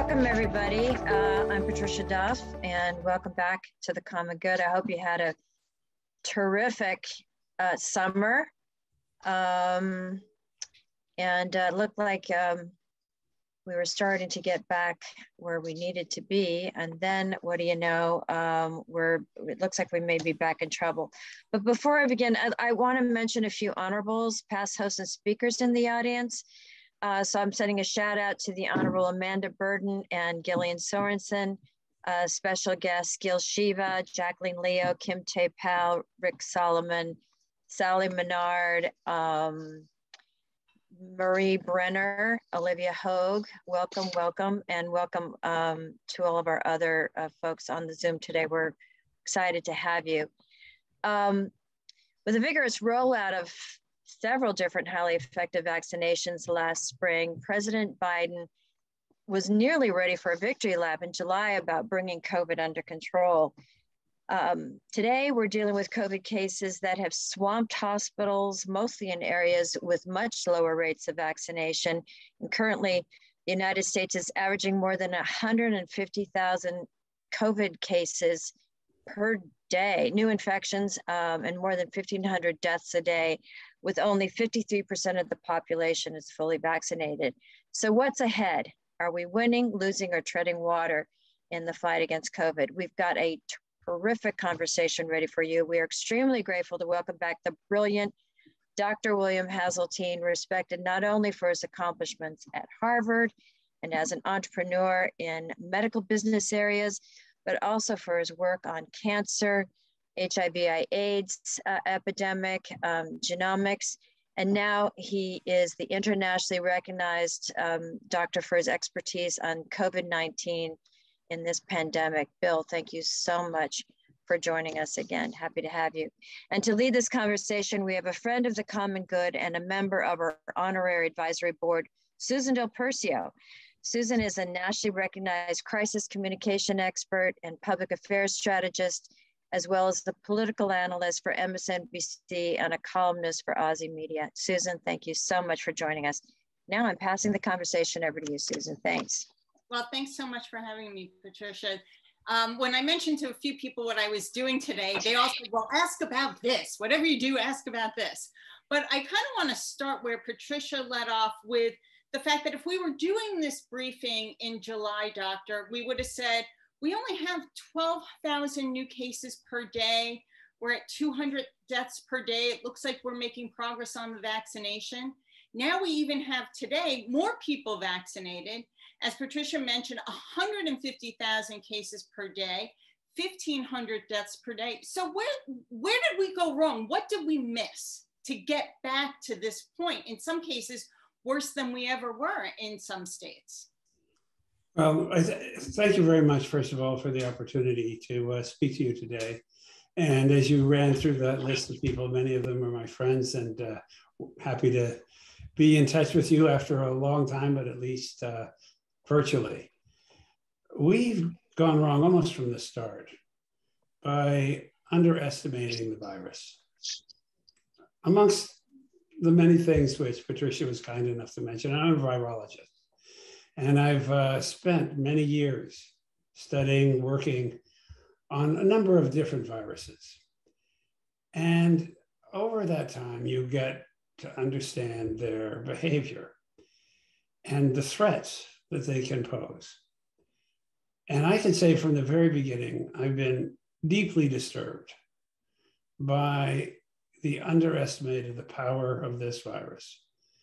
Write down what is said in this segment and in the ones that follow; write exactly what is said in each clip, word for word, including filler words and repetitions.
Welcome, everybody. Uh, I'm Patricia Duff, and welcome back to The Common Good. I hope you had a terrific uh, summer, um, and uh, looked like um, we were starting to get back where we needed to be. And then, what do you know? Um, we're it looks like we may be back in trouble. But before I begin, I, I want to mention a few honorables, past hosts, and speakers in the audience. Uh, so I'm sending a shout out to the Honorable Amanda Burden and Gillian Sorensen, uh, special guests Gil Shiva, Jacqueline Leo, Kim Tae Pal, Rick Solomon, Sally Menard, um, Marie Brenner, Olivia Hogue. Welcome, welcome, and welcome um, to all of our other uh, folks on the Zoom today. We're excited to have you. Um, with a vigorous rollout of several different highly effective vaccinations last spring, President Biden was nearly ready for a victory lap in July about bringing COVID under control. Um, today, we're dealing with COVID cases that have swamped hospitals, mostly in areas with much lower rates of vaccination. And currently, the United States is averaging more than one hundred fifty thousand COVID cases per day, new infections, um, and more than fifteen hundred deaths a day, with only fifty-three percent of the population is fully vaccinated. So what's ahead? Are we winning, losing, or treading water in the fight against COVID? We've got a terrific conversation ready for you. We are extremely grateful to welcome back the brilliant Doctor William Haseltine, respected not only for his accomplishments at Harvard and as an entrepreneur in medical business areas, but also for his work on cancer, H I V AIDS uh, epidemic, um, genomics, and now he is the internationally recognized um, doctor for his expertise on COVID nineteen in this pandemic. Bill, thank you so much for joining us again. Happy to have you. And to lead this conversation, we have a friend of the common good and a member of our Honorary Advisory Board, Susan Del Percio. Susan is a nationally recognized crisis communication expert and public affairs strategist, as well as the political analyst for M S N B C and a columnist for Aussie Media. Susan, thank you so much for joining us. Now I'm passing the conversation over to you, Susan. Thanks. Well, thanks so much for having me, Patricia. Um, when I mentioned to a few people what I was doing today, they all said, well, ask about this. Whatever you do, ask about this. But I kind of want to start where Patricia led off with the fact that if we were doing this briefing in July, doctor, we would have said, we only have twelve thousand new cases per day. We're at two hundred deaths per day. It looks like we're making progress on the vaccination. Now we even have today more people vaccinated. As Patricia mentioned, one hundred fifty thousand cases per day, fifteen hundred deaths per day. So where, where did we go wrong? What did we miss to get back to this point? In some cases, worse than we ever were in some states. Well, I th thank you very much, first of all, for the opportunity to uh, speak to you today. And as you ran through that list of people, many of them are my friends, and uh, happy to be in touch with you after a long time, but at least uh, virtually. We've gone wrong almost from the start by underestimating the virus. Amongst the many things which Patricia was kind enough to mention, I'm a virologist. And I've uh, spent many years studying, working on a number of different viruses. And over that time, you get to understand their behavior and the threats that they can pose. And I can say from the very beginning, I've been deeply disturbed by the underestimated the power of this virus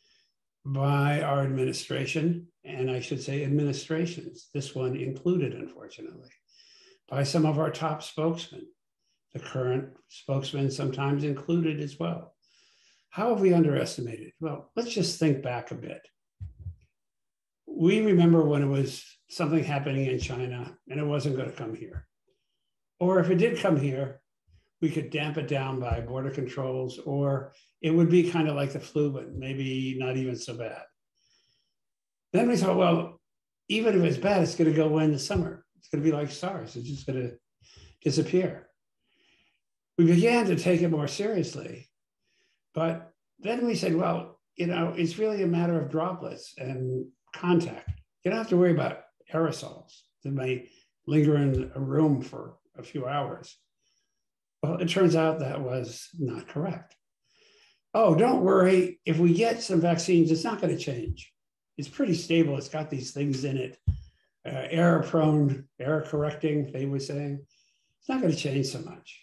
by our administration, and I should say administrations, this one included, unfortunately, by some of our top spokesmen, the current spokesman sometimes included as well. How have we underestimated? Well, let's just think back a bit. We remember when it was something happening in China and it wasn't going to come here. Or if it did come here, we could damp it down by border controls, or it would be kind of like the flu, but maybe not even so bad. Then we thought, well, even if it's bad, it's going to go away in the summer. It's going to be like SARS. It's just going to disappear. We began to take it more seriously, but then we said, well, you know, it's really a matter of droplets and contact. You don't have to worry about aerosols that may linger in a room for a few hours. Well, it turns out that was not correct. Oh, don't worry. If we get some vaccines, it's not going to change. It's pretty stable. It's got these things in it. Uh, error prone, error correcting, they were saying. It's not going to change so much.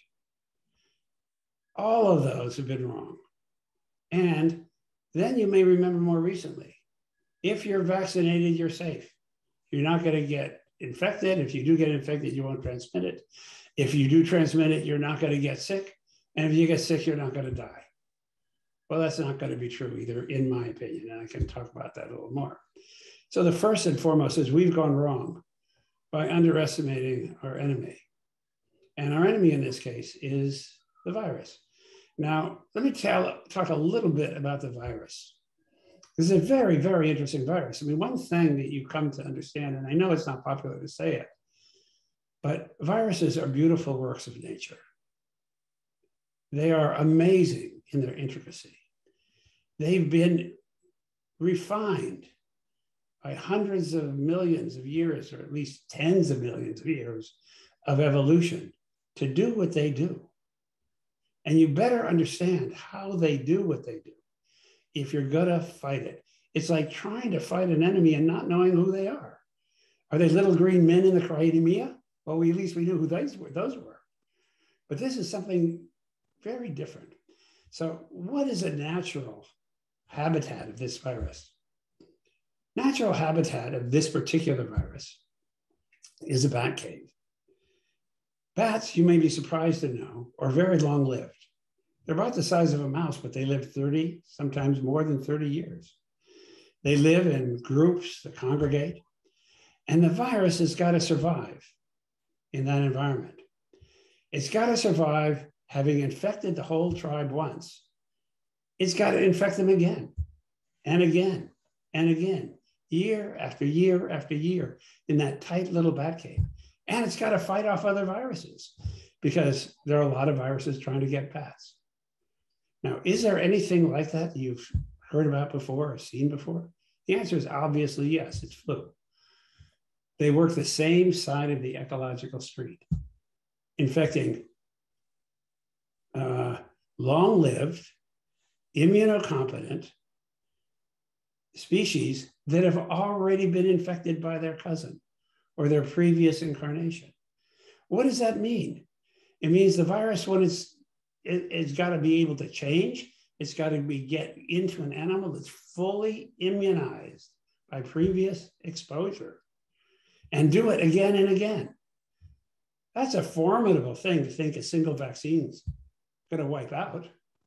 All of those have been wrong. And then you may remember more recently, if you're vaccinated, you're safe. You're not going to get infected. If you do get infected, you won't transmit it. If you do transmit it, you're not going to get sick. And if you get sick, you're not going to die. Well, that's not going to be true either, in my opinion. And I can talk about that a little more. So the first and foremost is we've gone wrong by underestimating our enemy. And our enemy in this case is the virus. Now, let me tell, talk a little bit about the virus. This is a very, very interesting virus. I mean, one thing that you come to understand, and I know it's not popular to say it, but viruses are beautiful works of nature. They are amazing in their intricacy. They've been refined by hundreds of millions of years, or at least tens of millions of years of evolution to do what they do. And you better understand how they do what they do if you're gonna fight it. It's like trying to fight an enemy and not knowing who they are. Are they little green men in the cryptomia? Well, we, at least we knew who those were, those were. But this is something very different. So what is a natural habitat of this virus? Natural habitat of this particular virus is a bat cave. Bats, you may be surprised to know, are very long-lived. They're about the size of a mouse, but they live thirty, sometimes more than thirty years. They live in groups that congregate, and the virus has got to survive in that environment. It's got to survive having infected the whole tribe once. It's got to infect them again and again and again, year after year after year in that tight little bat cave. And it's got to fight off other viruses because there are a lot of viruses trying to get bats. Now, is there anything like that you've heard about before or seen before? The answer is obviously yes, it's flu. They work the same side of the ecological street, infecting uh, long-lived, immunocompetent species that have already been infected by their cousin or their previous incarnation. What does that mean? It means the virus, when it's, it, it's got to be able to change. It's got to be get into an animal that's fully immunized by previous exposure and do it again and again. That's a formidable thing to think a single vaccine's going to wipe out.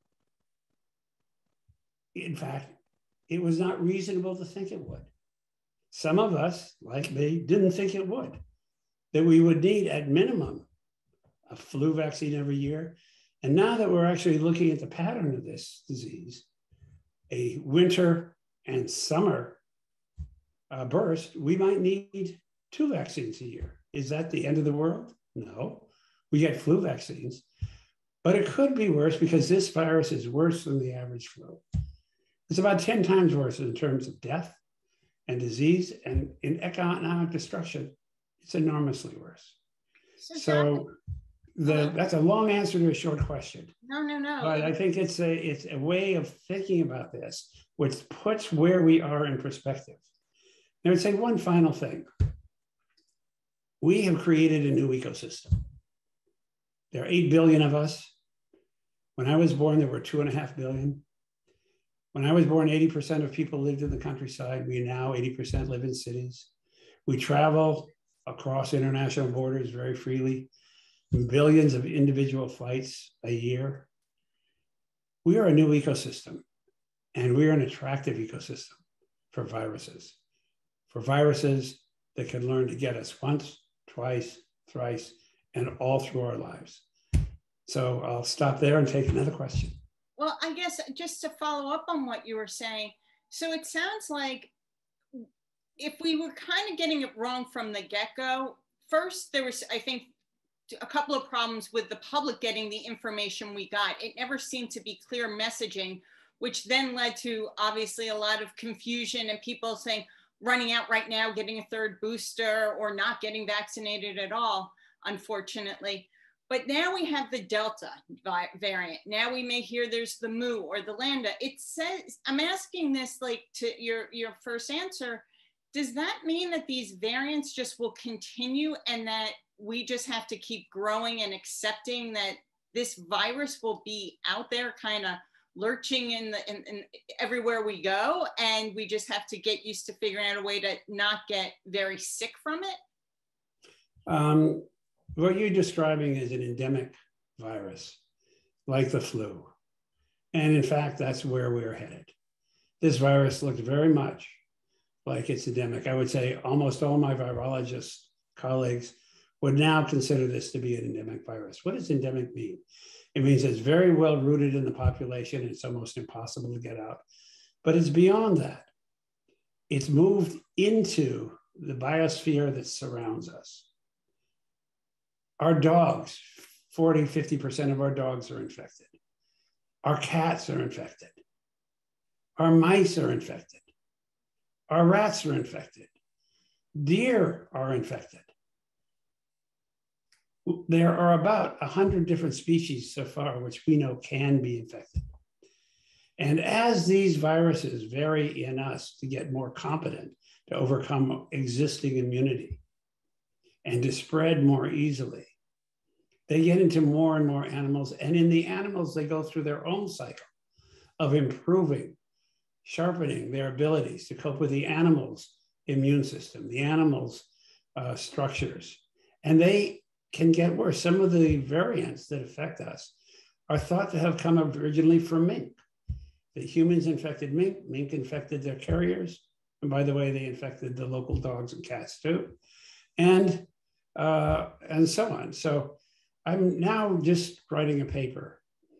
In fact, it was not reasonable to think it would. Some of us, like me, didn't think it would, that we would need at minimum a flu vaccine every year. And now that we're actually looking at the pattern of this disease, a winter and summer uh, burst, we might need two vaccines a year. Is that the end of the world? No, we get flu vaccines, but it could be worse because this virus is worse than the average flu. It's about ten times worse in terms of death and disease, and in economic destruction, it's enormously worse. So, so the, that's a long answer to a short question. No, no, no. But I think it's a, it's a way of thinking about this, which puts where we are in perspective. And I would say one final thing. We have created a new ecosystem. There are eight billion of us. When I was born, there were two and a half billion. When I was born, eighty percent of people lived in the countryside. We now, eighty percent live in cities. We travel across international borders very freely, billions of individual flights a year. We are a new ecosystem, and we are an attractive ecosystem for viruses, for viruses that can learn to get us once, twice, thrice, and all through our lives. So I'll stop there and take another question. Well, I guess just to follow up on what you were saying, so it sounds like if we were kind of getting it wrong from the get-go, first there was, I think, a couple of problems with the public getting the information we got. It never seemed to be clear messaging, which then led to obviously a lot of confusion and people saying, running out right now, getting a third booster or not getting vaccinated at all, unfortunately. But now we have the Delta variant. Now we may hear there's the Mu or the Lambda. It says, I'm asking this like to your, your first answer, does that mean that these variants just will continue and that we just have to keep growing and accepting that this virus will be out there kind of lurching in, the, in, in everywhere we go, and we just have to get used to figuring out a way to not get very sick from it? Um, what you're describing is an endemic virus, like the flu. And in fact, that's where we're headed. This virus looks very much like it's endemic. I would say almost all my virologist colleagues would now consider this to be an endemic virus. What does endemic mean? It means it's very well rooted in the population. And it's almost impossible to get out. But it's beyond that. It's moved into the biosphere that surrounds us. Our dogs, forty, fifty percent of our dogs are infected. Our cats are infected. Our mice are infected. Our rats are infected. Deer are infected. There are about one hundred different species so far which we know can be infected. And as these viruses vary in us to get more competent to overcome existing immunity and to spread more easily, they get into more and more animals. And in the animals, they go through their own cycle of improving, sharpening their abilities to cope with the animal's immune system, the animal's uh, structures. And they can get worse. Some of the variants that affect us are thought to have come originally from mink. The humans infected mink, mink infected their carriers. And by the way, they infected the local dogs and cats too. And, uh, and so on. So I'm now just writing a paper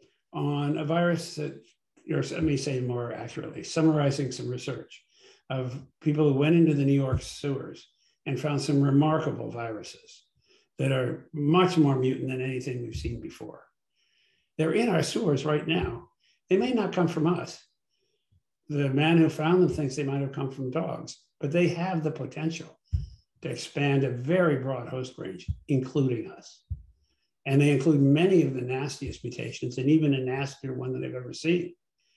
on a virus that, or let me say more accurately, summarizing some research of people who went into the New York sewers and found some remarkable viruses that are much more mutant than anything we've seen before. They're in our sewers right now. They may not come from us. The man who found them thinks they might have come from dogs, but they have the potential to expand a very broad host range, including us. And they include many of the nastiest mutations and even a nastier one that I've ever seen.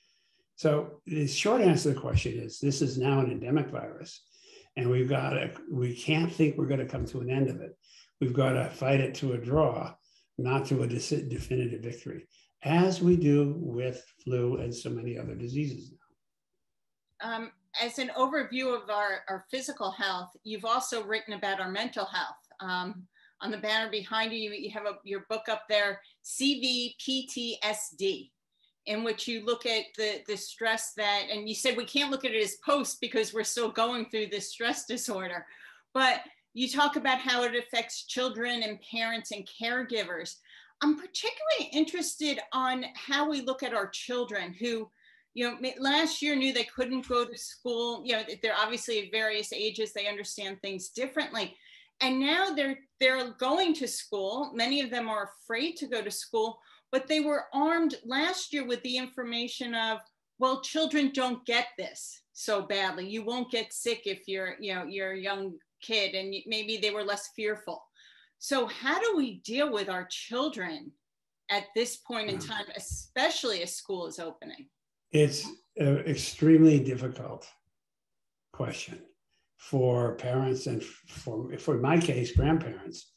So the short answer to the question is, this is now an endemic virus, and we've got to, we can't think we're going to come to an end of it. We've got to fight it to a draw, not to a definitive victory, as we do with flu and so many other diseases now. Um, as an overview of our, our physical health, you've also written about our mental health. Um, on the banner behind you, you have a, your book up there, C V P T S D, in which you look at the, the stress that, and you said we can't look at it as post because we're still going through this stress disorder, but you talk about how it affects children and parents and caregivers. I'm particularly interested on how we look at our children who, you know, last year knew they couldn't go to school. You know, they're obviously at various ages, they understand things differently. And now they're, they're going to school. Many of them are afraid to go to school, but they were armed last year with the information of, well, children don't get this so badly. You won't get sick if you're, you know, you're a young kid, and maybe they were less fearful. So how do we deal with our children at this point in time, especially as school is opening? It's an extremely difficult question for parents and for, for my case, grandparents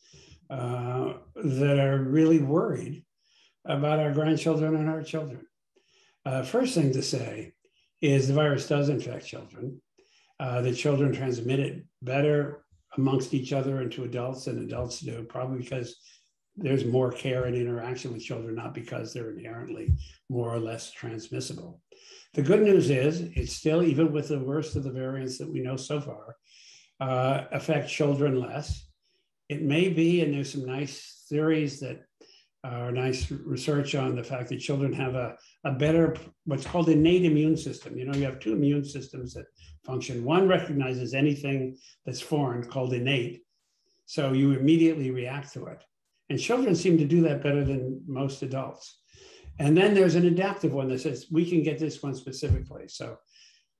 uh, that are really worried about our grandchildren and our children. Uh, first thing to say is the virus does infect children. Uh, the children transmit it better amongst each other and to adults than adults do, probably because there's more care and interaction with children, not because they're inherently more or less transmissible. The good news is it's still, even with the worst of the variants that we know so far, uh, affect children less. It may be, and there's some nice theories that are nice research on the fact that children have a, a better, what's called innate immune system. You know, you have two immune systems that function. One recognizes anything that's foreign, called innate, so you immediately react to it. And children seem to do that better than most adults. And then there's an adaptive one that says, we can get this one specifically. So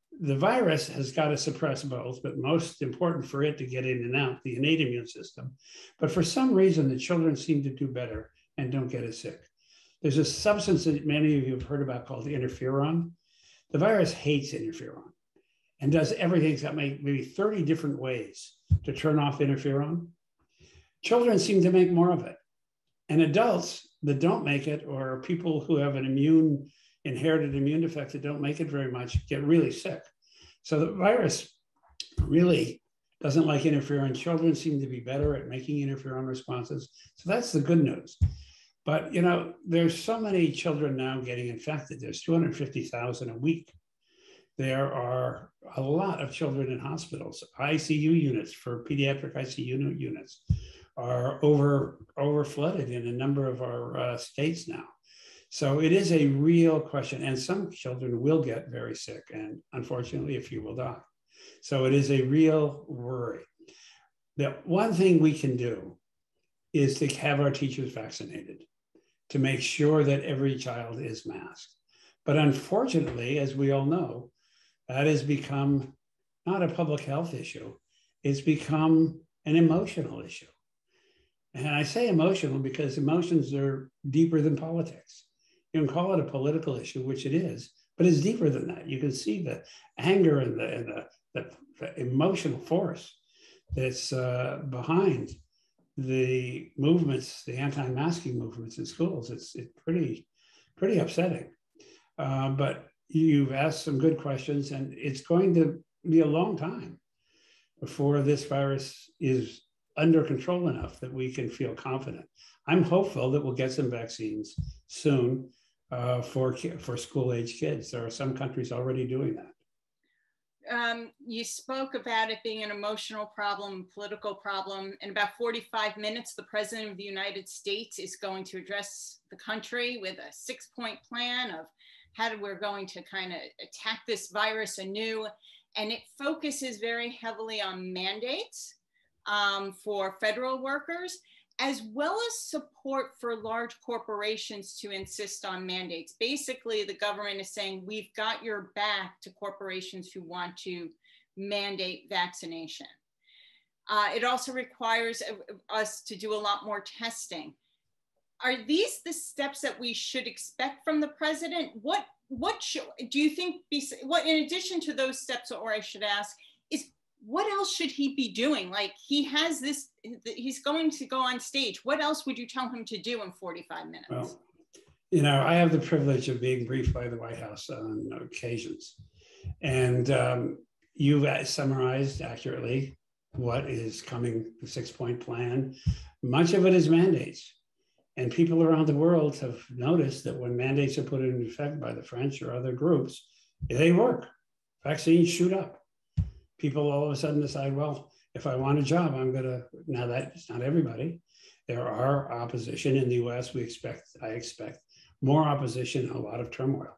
the virus has got to suppress both, but most important for it to get in and out, the innate immune system. But for some reason, the children seem to do better and don't get as sick. There's a substance that many of you have heard about called interferon. The virus hates interferon and does everything. It's got maybe thirty different ways to turn off interferon. Children seem to make more of it. And adults that don't make it, or people who have an immune, inherited immune defect that don't make it very much, get really sick. So the virus really doesn't like interferon. Children seem to be better at making interferon responses. So that's the good news. But, you know, there's so many children now getting infected. There's two hundred fifty thousand a week. There are a lot of children in hospitals. I C U units for pediatric I C U units are over, over flooded in a number of our uh, states now. So it is a real question. And some children will get very sick, and unfortunately, a few will die. So it is a real worry. The one thing we can do is to have our teachers vaccinated, to make sure that every child is masked. But unfortunately, as we all know, that has become not a public health issue. It's become an emotional issue. And I say emotional because emotions are deeper than politics. You can call it a political issue, which it is, but it's deeper than that. You can see the anger and the, and the, the, the emotional force that's uh, behind the movements, the anti-masking movements in schools. It's, it's pretty, pretty upsetting. Uh, but you've asked some good questions, and it's going to be a long time before this virus is under control enough that we can feel confident. I'm hopeful that we'll get some vaccines soon uh, for, for school-age kids. There are some countries already doing that. Um, you spoke about it being an emotional problem, political problem. In about forty-five minutes, the President of the United States is going to address the country with a six-point plan of how we're going to kind of attack this virus anew. And it focuses very heavily on mandates um, for federal workers, as well as support for large corporations to insist on mandates. Basically, the government is saying, we've got your back to corporations who want to mandate vaccination. Uh, it also requires us to do a lot more testing. Are these the steps that we should expect from the president? What, what should, do you think, be, what, in addition to those steps, or I should ask, is what else should he be doing? Like, he has this, he's going to go on stage. What else would you tell him to do in forty-five minutes? Well, you know, I have the privilege of being briefed by the White House on occasions. And um, you've summarized accurately what is coming, the six-point plan. Much of it is mandates. And people around the world have noticed that when mandates are put into effect by the French or other groups, they work. Vaccines shoot up. People all of a sudden decide, well, if I want a job, I'm gonna, now that's not everybody. There are opposition in the U S. We expect, I expect more opposition, a lot of turmoil.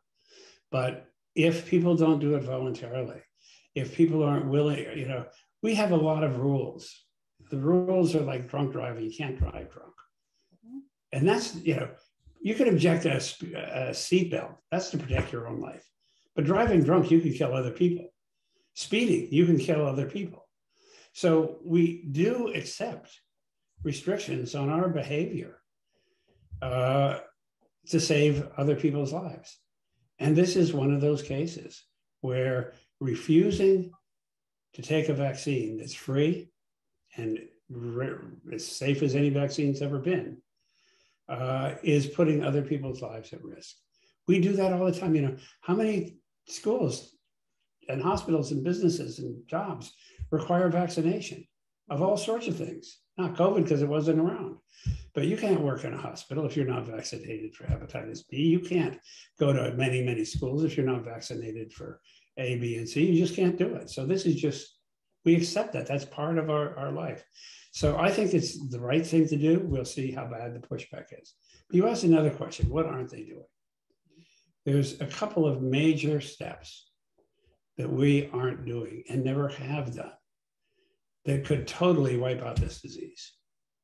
But if people don't do it voluntarily, if people aren't willing, you know, we have a lot of rules. The rules are like drunk driving. You can't drive drunk. And that's, you know, you can object to a, a seatbelt. That's to protect your own life. But driving drunk, you can kill other people. Speeding, you can kill other people. So we do accept restrictions on our behavior uh, to save other people's lives. And this is one of those cases where refusing to take a vaccine that's free and as safe as any vaccine's ever been uh, is putting other people's lives at risk. We do that all the time. You know, how many schools and hospitals and businesses and jobs require vaccination of all sorts of things? Not COVID because it wasn't around, but you can't work in a hospital if you're not vaccinated for hepatitis B. You can't go to many, many schools if you're not vaccinated for A, B, and C. You just can't do it. So this is just, we accept that. That's part of our, our life. So I think it's the right thing to do. We'll see how bad the pushback is. But you asked another question, what aren't they doing? There's a couple of major steps that we aren't doing and never have done that could totally wipe out this disease.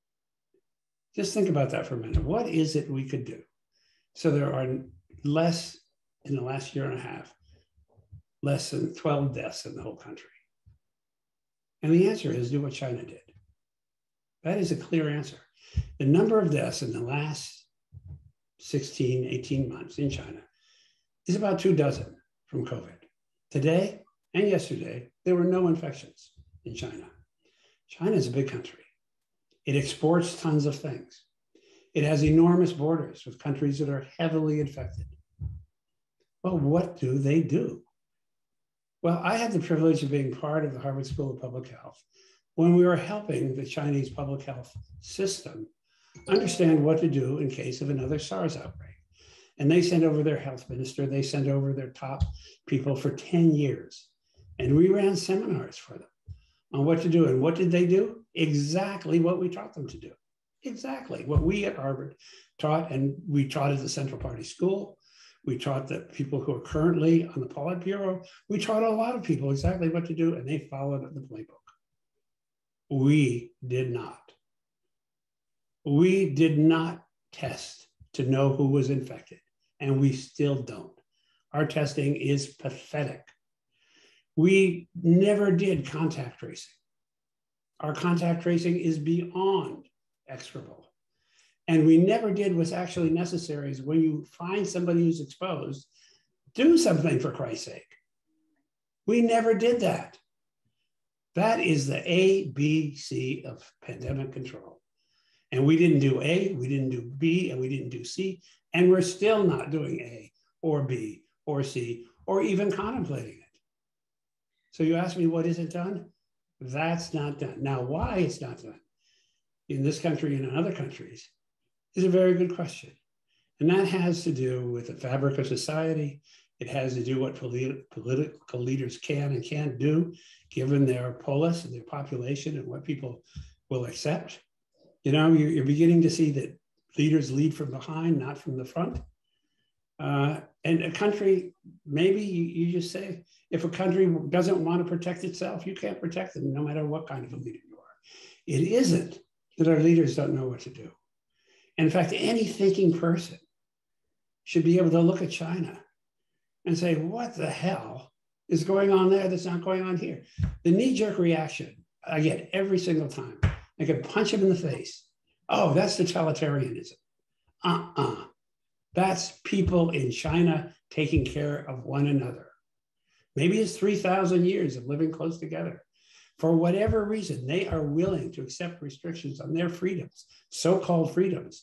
Just think about that for a minute. What is it we could do? So there are less, in the last year and a half, less than twelve deaths in the whole country. And the answer is do what China did. That is a clear answer. The number of deaths in the last sixteen, eighteen months in China is about two dozen from COVID. Today and yesterday, there were no infections in China. China is a big country. It exports tons of things. It has enormous borders with countries that are heavily infected. Well, what do they do? Well, I had the privilege of being part of the Harvard School of Public Health when we were helping the Chinese public health system understand what to do in case of another SARS outbreak. And they sent over their health minister, they sent over their top people for ten years. And we ran seminars for them on what to do. And what did they do? Exactly what we taught them to do. Exactly what we at Harvard taught, and we taught at the Central Party School. We taught the people who are currently on the Politburo. We taught a lot of people exactly what to do, and they followed the playbook. We did not. We did not test to know who was infected, and we still don't. Our testing is pathetic. We never did contact tracing. Our contact tracing is beyond execrable. And we never did what's actually necessary is when you find somebody who's exposed, do something for Christ's sake. We never did that. That is the A, B, C of pandemic control. And we didn't do A, we didn't do B, and we didn't do C, and we're still not doing A or B or C or even contemplating it. So you ask me, what isn't done? That's not done. Now, why it's not done in this country and in other countries is a very good question. And that has to do with the fabric of society. It has to do what politi political leaders can and can't do, given their polis and their population and what people will accept. You know, you're, you're beginning to see that leaders lead from behind, not from the front. Uh, and a country, maybe you, you just say, if a country doesn't want to protect itself, you can't protect them, no matter what kind of a leader you are. It isn't that our leaders don't know what to do. In fact, any thinking person should be able to look at China and say, what the hell is going on there that's not going on here? The knee-jerk reaction I get every single time. I could punch him in the face. Oh, that's totalitarianism. Uh-uh. That's people in China taking care of one another. Maybe it's three thousand years of living close together. For whatever reason, they are willing to accept restrictions on their freedoms, so-called freedoms.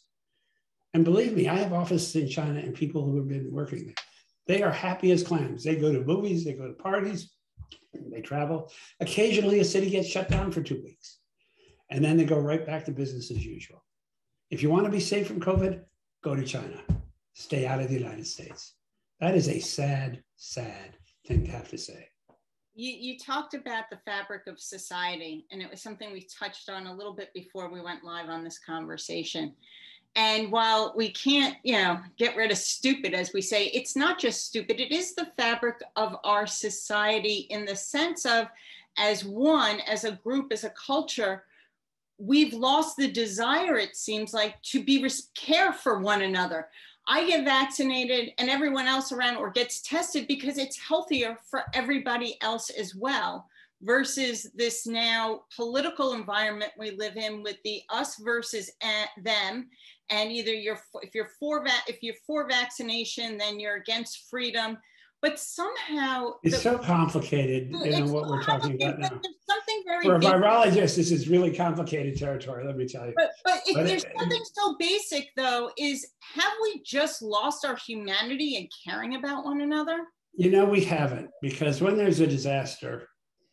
And believe me, I have offices in China and people who have been working there. They are happy as clams. They go to movies, they go to parties, they travel. Occasionally, a city gets shut down for two weeks. And then they go right back to business as usual. If you want to be safe from COVID, go to China. Stay out of the United States. That is a sad, sad thing to have to say. You, you talked about the fabric of society, and it was something we touched on a little bit before we went live on this conversation. And while we can't, you know, get rid of stupid, as we say, it's not just stupid, it is the fabric of our society in the sense of, as one, as a group, as a culture, we've lost the desire, it seems like, to be care for one another. I get vaccinated and everyone else around or gets tested because it's healthier for everybody else as well, versus this now political environment we live in with the us versus them. And either you're, if you're for, if you're for vaccination, then you're against freedom. But somehow it's the, so complicated, you know, what we're talking about now. There's something very For a basic. virologist, this is really complicated territory, let me tell you. But, but if but there's it, something so basic, though, is have we just lost our humanity and caring about one another? You know, we haven't, because when there's a disaster,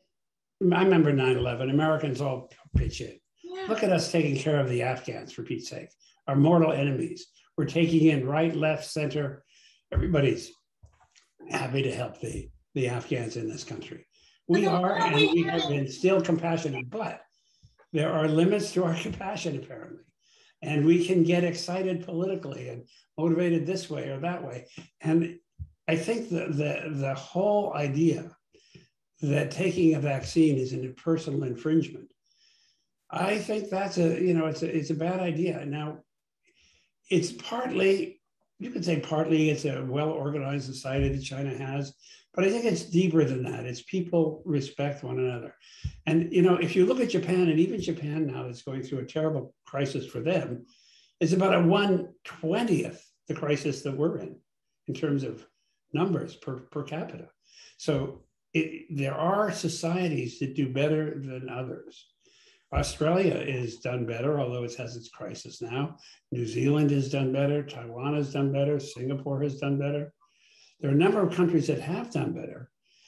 I remember nine eleven, Americans all pitch in. Yeah. Look at us taking care of the Afghans, for Pete's sake, our mortal enemies. We're taking in right, left, center, everybody's happy to help the, the Afghans in this country. We are, and we have been still compassionate, but there are limits to our compassion, apparently. And we can get excited politically and motivated this way or that way. And I think the, the, the whole idea that taking a vaccine is an personal infringement, I think that's a, you know, it's a, it's a bad idea. Now, it's partly, you could say partly it's a well-organized society that China has, But I think it's deeper than that. It's people respect one another. And, you know, if you look at Japan, and even Japan now is going through a terrible crisis for them, it's about a one twentieth the crisis that we're in, in terms of numbers per, per capita. So it, there are societies that do better than others. Australia is done better, although it has its crisis now. New Zealand has done better. Taiwan has done better. Singapore has done better. There are a number of countries that have done better.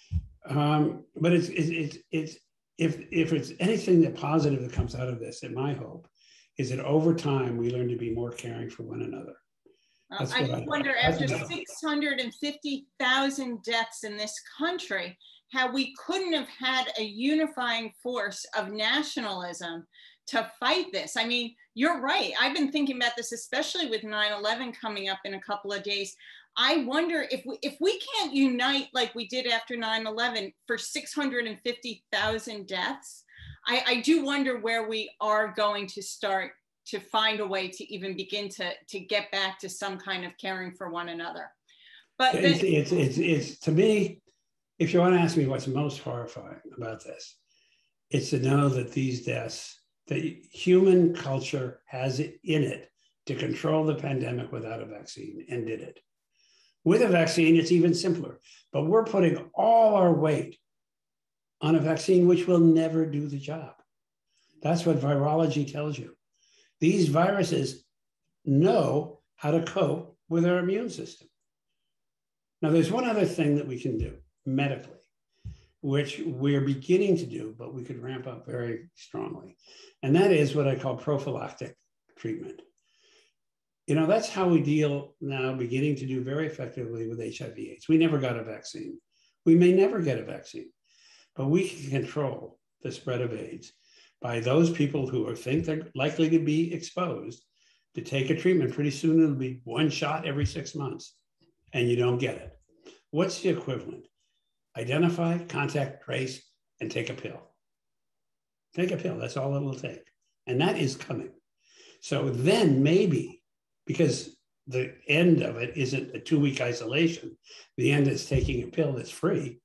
Um, but it's, it's, it's, it's, if, if it's anything that positive that comes out of this, and my hope is that over time, we learn to be more caring for one another. Uh, I just I, wonder, after six hundred fifty thousand deaths in this country, how we couldn't have had a unifying force of nationalism to fight this. I mean, you're right. I've been thinking about this, especially with nine eleven coming up in a couple of days. I wonder if we, if we can't unite like we did after nine eleven for six hundred fifty thousand deaths, I, I do wonder where we are going to start to find a way to even begin to, to get back to some kind of caring for one another. But it's, the, it's, it's, it's, to me, if you want to ask me what's most horrifying about this, it's to know that these deaths, that human culture has it in it to control the pandemic without a vaccine, and did it. With a vaccine, it's even simpler, but we're putting all our weight on a vaccine which will never do the job. That's what virology tells you. These viruses know how to cope with our immune system. Now, there's one other thing that we can do medically, which we're beginning to do, but we could ramp up very strongly. And that is what I call prophylactic treatment. You know, that's how we deal now, beginning to do very effectively with H I V AIDS. We never got a vaccine. We may never get a vaccine, but we can control the spread of AIDS by those people who are, think they're likely to be exposed to take a treatment. Pretty soon it'll be one shot every six months and you don't get it. What's the equivalent? Identify, contact, trace, and take a pill. Take a pill, that's all it'll take. And that is coming. So then maybe, because the end of it isn't a two-week isolation, the end is taking a pill that's free,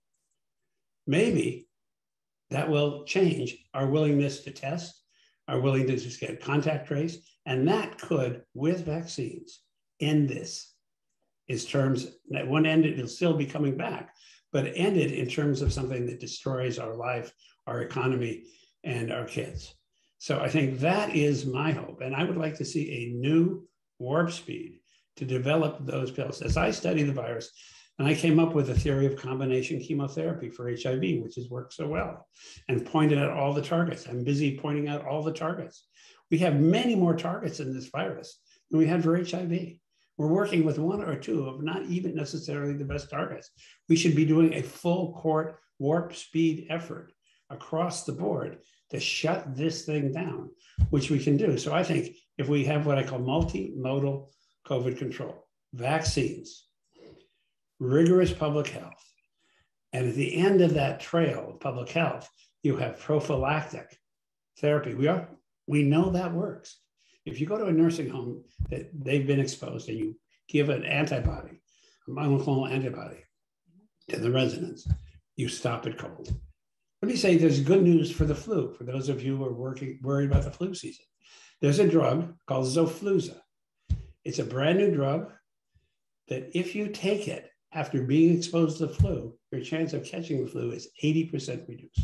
maybe that will change our willingness to test, our willingness to get contact trace, and that could, with vaccines, end this. Is terms that one end it'll still be coming back, but end it in terms of something that destroys our life, our economy, and our kids. So I think that is my hope, and I would like to see a new warp speed to develop those pills. As I study the virus, and I came up with a theory of combination chemotherapy for H I V, which has worked so well, and pointed out all the targets. I'm busy pointing out all the targets. We have many more targets in this virus than we had for H I V. We're working with one or two of not even necessarily the best targets. We should be doing a full court warp speed effort across the board to shut this thing down, which we can do. So I think if we have what I call multimodal COVID control, vaccines, rigorous public health, and at the end of that trail of public health, you have prophylactic therapy. We are, we know that works. If you go to a nursing home that they've been exposed and you give an antibody, a monoclonal antibody to the residents, you stop it cold. Let me say there's good news for the flu, for those of you who are working, worried about the flu season. There's a drug called Xofluza. It's a brand new drug that if you take it after being exposed to the flu, your chance of catching the flu is eighty percent reduced.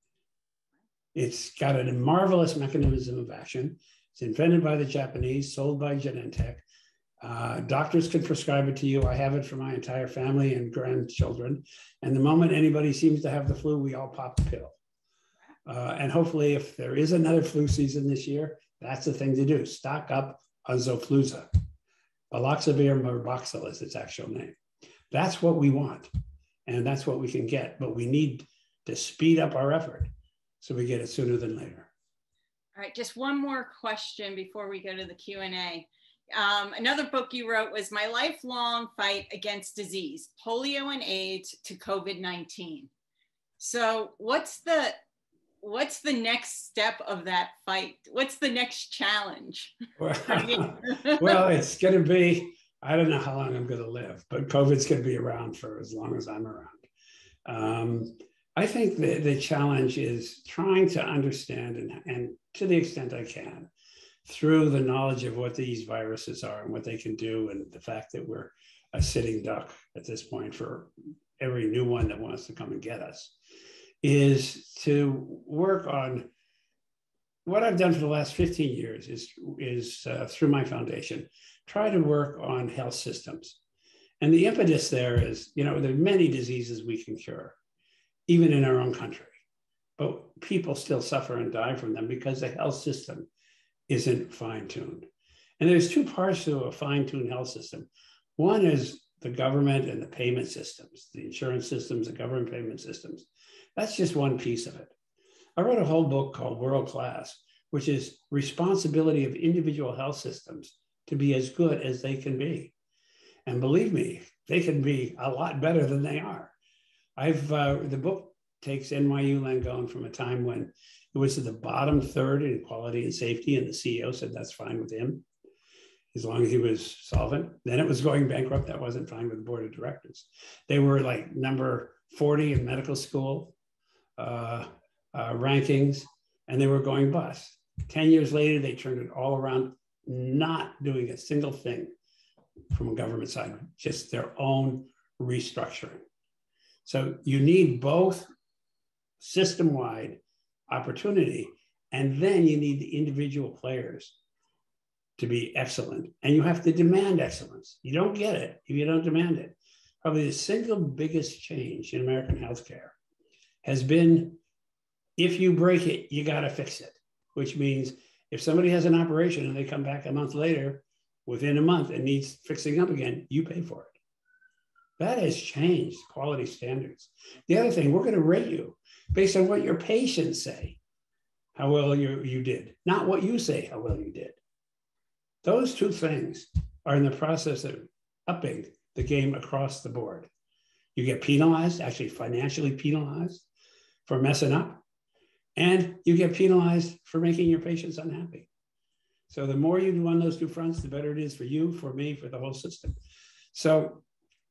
It's got a marvelous mechanism of action. It's invented by the Japanese, sold by Genentech. Uh, doctors can prescribe it to you. I have it for my entire family and grandchildren. And the moment anybody seems to have the flu, we all pop the pill. Uh, and hopefully if there is another flu season this year, that's the thing to do. Stock up on Xofluza. Baloxavir marboxil is its actual name. That's what we want. And that's what we can get. But we need to speed up our effort so we get it sooner than later. All right, just one more question before we go to the Q and A. Um, another book you wrote was My Lifelong Fight Against Disease, Polio and AIDS to COVID nineteen. So what's the, what's the next step of that fight? What's the next challenge? Well, well it's going to be, I don't know how long I'm going to live, but COVID's going to be around for as long as I'm around. Um, I think the, the challenge is trying to understand, and, and to the extent I can, through the knowledge of what these viruses are and what they can do, and the fact that we're a sitting duck at this point for every new one that wants to come and get us, is to work on what I've done for the last fifteen years is, is uh, through my foundation, try to work on health systems. And the impetus there is, you know, there are many diseases we can cure, even in our own country, but people still suffer and die from them because the health system isn't fine-tuned. And there's two parts to a fine-tuned health system. One is the government and the payment systems, the insurance systems, the government payment systems. That's just one piece of it. I wrote a whole book called World Class, which is responsibility of individual health systems to be as good as they can be. And believe me, they can be a lot better than they are. I've, uh, the book takes N Y U Langone from a time when it was at the bottom third in quality and safety, and the C E O said that's fine with him, as long as he was solvent. Then it was going bankrupt. That wasn't fine with the board of directors. They were like number forty in medical school uh, uh, rankings, and they were going bust. ten years later, they turned it all around, not doing a single thing from a government side, just their own restructuring. So you need both system-wide opportunity, and then you need the individual players to be excellent. And you have to demand excellence. You don't get it if you don't demand it. Probably the single biggest change in American healthcare has been, if you break it, you gotta fix it, which means if somebody has an operation and they come back a month later, within a month and needs fixing up again, you pay for it. That has changed quality standards. The other thing, we're gonna rate you based on what your patients say, how well you, you did, not what you say, how well you did. Those two things are in the process of upping the game across the board. You get penalized, actually financially penalized for messing up, and you get penalized for making your patients unhappy. So the more you do on those two fronts, the better it is for you, for me, for the whole system. So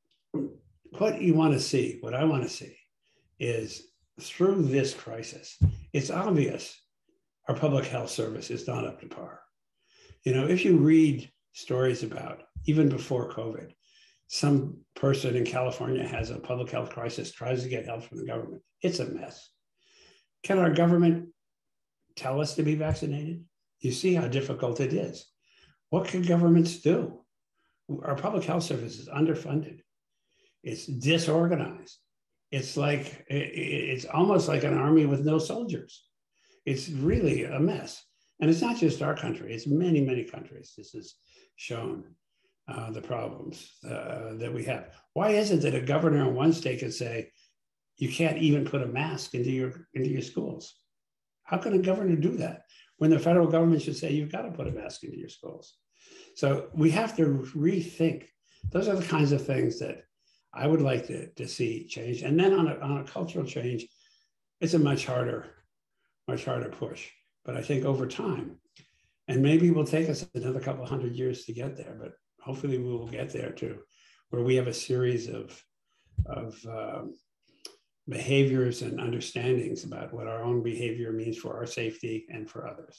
what you want to see, what I want to see is through this crisis, it's obvious our public health service is not up to par. You know, if you read stories about, even before COVID, some person in California has a public health crisis, tries to get help from the government, it's a mess. Can our government tell us to be vaccinated? You see how difficult it is. What can governments do? Our public health service is underfunded. It's disorganized. It's like, it's almost like an army with no soldiers. It's really a mess. And it's not just our country, it's many, many countries. This has shown uh, the problems uh, that we have. Why is it that a governor in one state can say, you can't even put a mask into your, into your schools? How can a governor do that when the federal government should say, you've got to put a mask into your schools? So we have to rethink. Those are the kinds of things that I would like to, to see change. And then on a, on a cultural change, it's a much harder, much harder push. But I think over time, and maybe it will take us another couple of hundred years to get there, but hopefully we will get there too, where we have a series of, of um, behaviors and understandings about what our own behavior means for our safety and for others.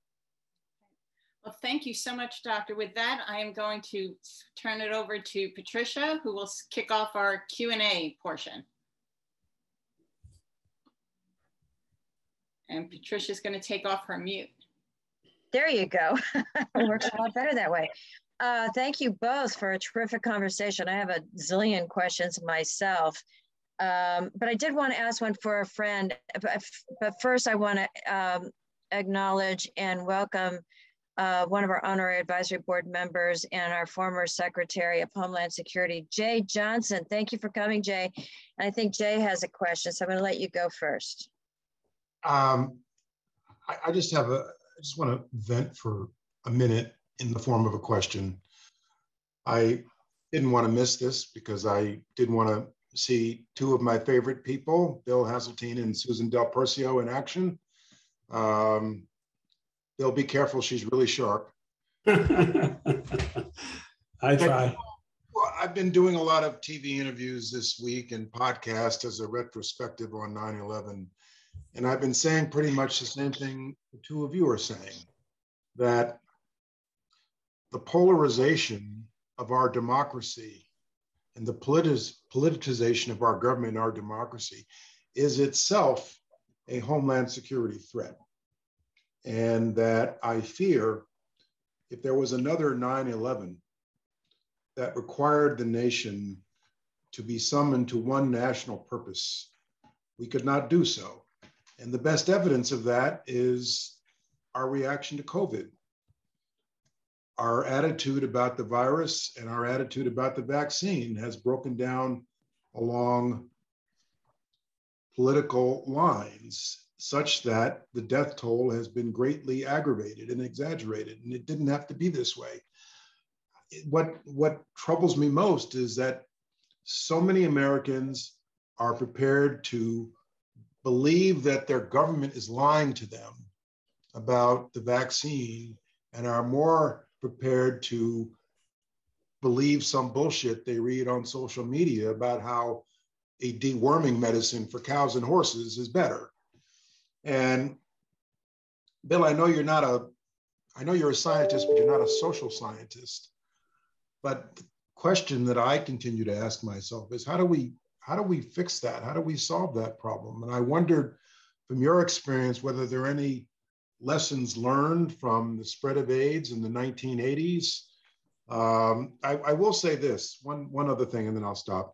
Well, thank you so much, Doctor. With that, I am going to turn it over to Patricia, who will kick off our Q and A portion. And Patricia's going to take off her mute. There you go. It works a lot better that way. Uh, thank you both for a terrific conversation. I have a zillion questions myself, um, but I did want to ask one for a friend. But, but first, I want to um, acknowledge and welcome uh, one of our Honorary Advisory Board members and our former Secretary of Homeland Security, Jay Johnson. Thank you for coming, Jay. And I think Jay has a question, so I'm going to let you go first. Um, I, I just have a, I just want to vent for a minute in the form of a question. I didn't want to miss this because I did want to see two of my favorite people, Bill Haseltine and Susan Del Percio, in action. Um, Bill, be careful, she's really sharp. I try. Well, I've been doing a lot of T V interviews this week and podcast as a retrospective on nine eleven. And I've been saying pretty much the same thing the two of you are saying, that the polarization of our democracy and the politiz politicization of our government and our democracy is itself a homeland security threat. And that I fear if there was another nine eleven that required the nation to be summoned to one national purpose, we could not do so. And the best evidence of that is our reaction to COVID. Our attitude about the virus and our attitude about the vaccine has broken down along political lines such that the death toll has been greatly aggravated and exaggerated, and it didn't have to be this way. What, what troubles me most is that so many Americans are prepared to believe that their government is lying to them about the vaccine and are more prepared to believe some bullshit they read on social media about how a deworming medicine for cows and horses is better. And Bill, I know you're not a, I know you're a scientist, but you're not a social scientist. But the question that I continue to ask myself is how do we, how do we fix that? How do we solve that problem? And I wondered from your experience whether there are any lessons learned from the spread of AIDS in the nineteen eighties. Um, I, I will say this, one, one other thing, and then I'll stop.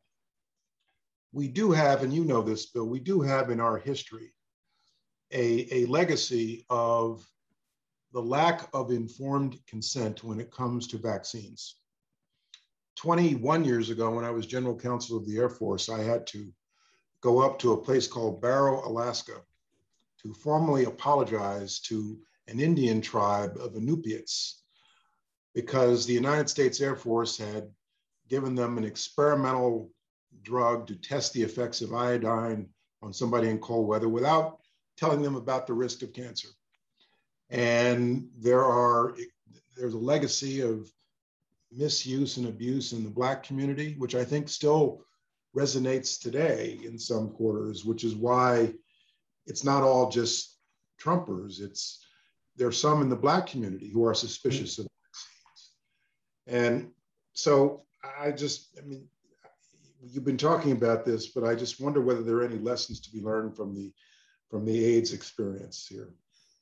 We do have, and you know this, Bill, we do have in our history a, a legacy of the lack of informed consent when it comes to vaccines. twenty-one years ago, when I was General Counsel of the Air Force, I had to go up to a place called Barrow, Alaska, to formally apologize to an Indian tribe of Inupiats because the United States Air Force had given them an experimental drug to test the effects of iodine on somebody in cold weather without telling them about the risk of cancer. And there are, there's a legacy of misuse and abuse in the Black community, which I think still resonates today in some quarters, which is why it's not all just Trumpers. It's, there's some in the Black community who are suspicious of vaccines. And so I just, I mean, you've been talking about this, but I just wonder whether there are any lessons to be learned from the, from the AIDS experience here.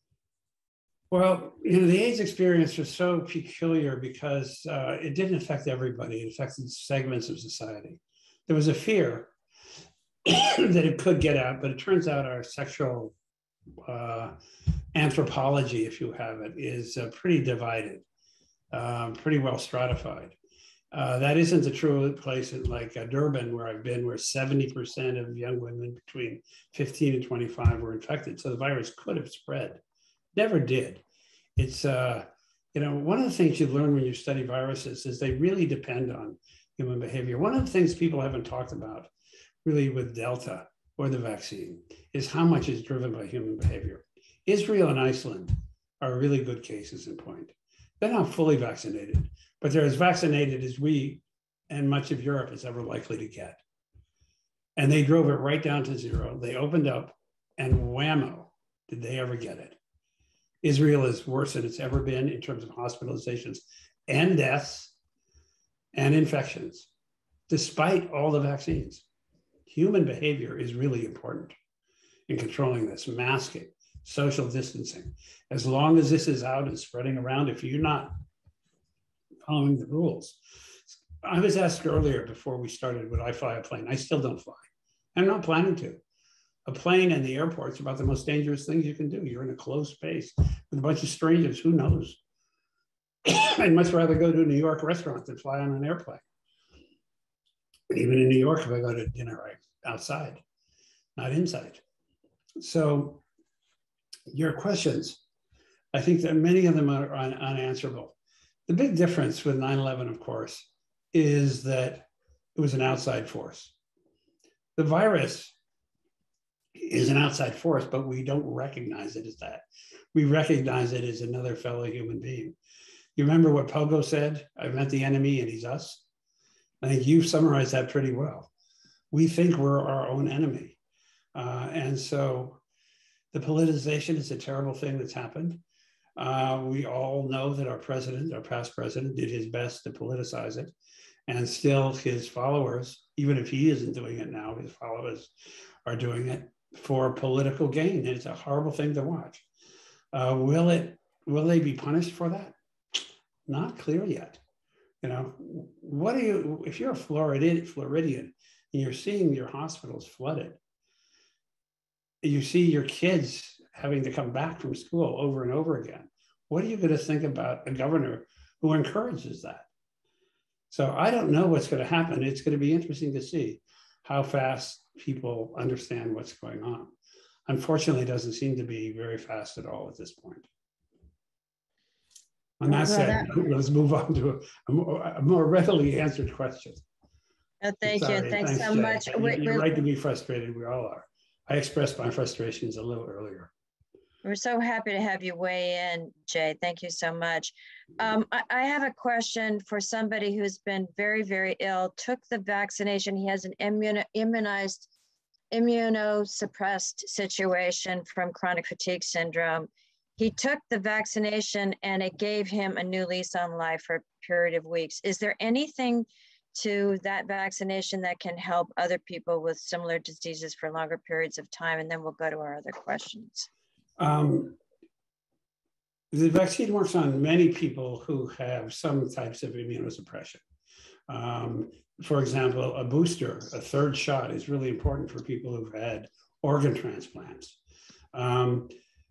Well, you know, the AIDS experience was so peculiar because uh, it didn't affect everybody. It affected segments of society. There was a fear that it could get out, but it turns out our sexual uh, anthropology, if you have it, is uh, pretty divided, um, pretty well stratified. Uh, that isn't the true place in, like uh, Durban, where I've been, where seventy percent of young women between fifteen and twenty-five were infected. So the virus could have spread. Never did. It's, uh, you know, one of the things you learn when you study viruses is they really depend on human behavior. One of the things people haven't talked about really with Delta or the vaccine is how much is driven by human behavior. Israel and Iceland are really good cases in point. They're not fully vaccinated, but they're as vaccinated as we and much of Europe is ever likely to get. And they drove it right down to zero. They opened up and whammo, did they ever get it. Israel is worse than it's ever been in terms of hospitalizations and deaths and infections, despite all the vaccines. Human behavior is really important in controlling this, masking, social distancing. As long as this is out and spreading around, if you're not following the rules. I was asked earlier before we started, would I fly a plane? I still don't fly. I'm not planning to. A plane and the airport's about the most dangerous things you can do. You're in a closed space with a bunch of strangers, who knows? I'd much rather go to a New York restaurant than fly on an airplane. Even in New York, if I go to dinner, I'm outside, not inside. So your questions, I think that many of them are un unanswerable. The big difference with nine eleven, of course, is that it was an outside force. The virus is an outside force, but we don't recognize it as that. We recognize it as another fellow human being. You remember what Pogo said? I met the enemy and he's us. I think you've summarized that pretty well. We think we're our own enemy. Uh, and so the politicization is a terrible thing that's happened. Uh, we all know that our president, our past president, did his best to politicize it. And still his followers, even if he isn't doing it now, his followers are doing it for political gain. And it's a horrible thing to watch. Uh, will it, will they be punished for that? Not clear yet. You know, what do you, if you're a Floridian, Floridian and you're seeing your hospitals flooded, you see your kids having to come back from school over and over again, what are you going to think about a governor who encourages that? So I don't know what's going to happen. It's going to be interesting to see how fast people understand what's going on. Unfortunately, it doesn't seem to be very fast at all at this point. On that Well, said, that- let's move on to a, a, more, a more readily answered question. Uh, thank you. Sorry, Thanks, so Jay. much. You- We- You're we're, right to be frustrated. We all are. I expressed my frustrations a little earlier. we're so happy to have you weigh in, Jay. Thank you so much. Um, I, I have a question for somebody who's been very, very ill, took the vaccination. He has an immuno, immunized, immunosuppressed situation from chronic fatigue syndrome. He took the vaccination and it gave him a new lease on life for a period of weeks. Is there anything to that vaccination that can help other people with similar diseases for longer periods of time? And then we'll go to our other questions. Um, the vaccine works on many people who have some types of immunosuppression. Um, for example, a booster, a third shot, is really important for people who've had organ transplants. Um,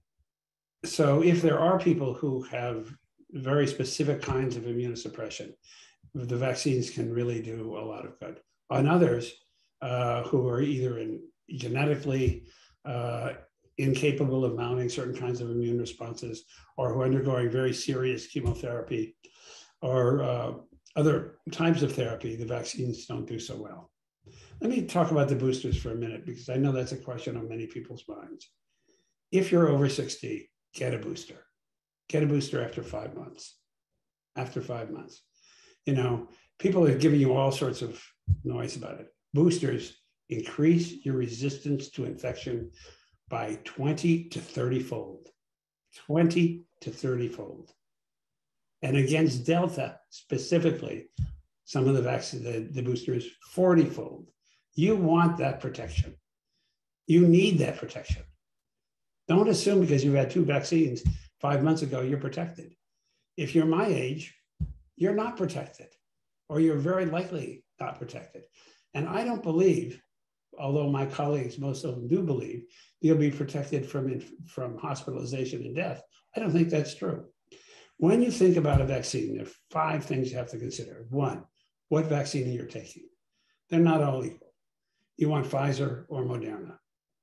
so if there are people who have very specific kinds of immunosuppression, the vaccines can really do a lot of good. On others uh, who are either in genetically uh, incapable of mounting certain kinds of immune responses, or who are undergoing very serious chemotherapy or uh, other types of therapy, the vaccines don't do so well. Let me talk about the boosters for a minute, because I know that's a question on many people's minds. If you're over sixty, get a booster. Get a booster after five months. After five months. You know, people are giving you all sorts of noise about it. Boosters increase your resistance to infection by twenty to thirty fold. twenty to thirty fold. And against Delta specifically, some of the vaccine, the, the boosters, forty fold. You want that protection. You need that protection. Don't assume because you had two vaccines five months ago, you're protected. If you're my age, you're not protected, or you're very likely not protected. And I don't believe, although my colleagues, most of them do believe, you'll be protected from, from hospitalization and death. I don't think that's true. When you think about a vaccine, there are five things you have to consider. One, what vaccine are you taking? They're not all equal. You want Pfizer or Moderna.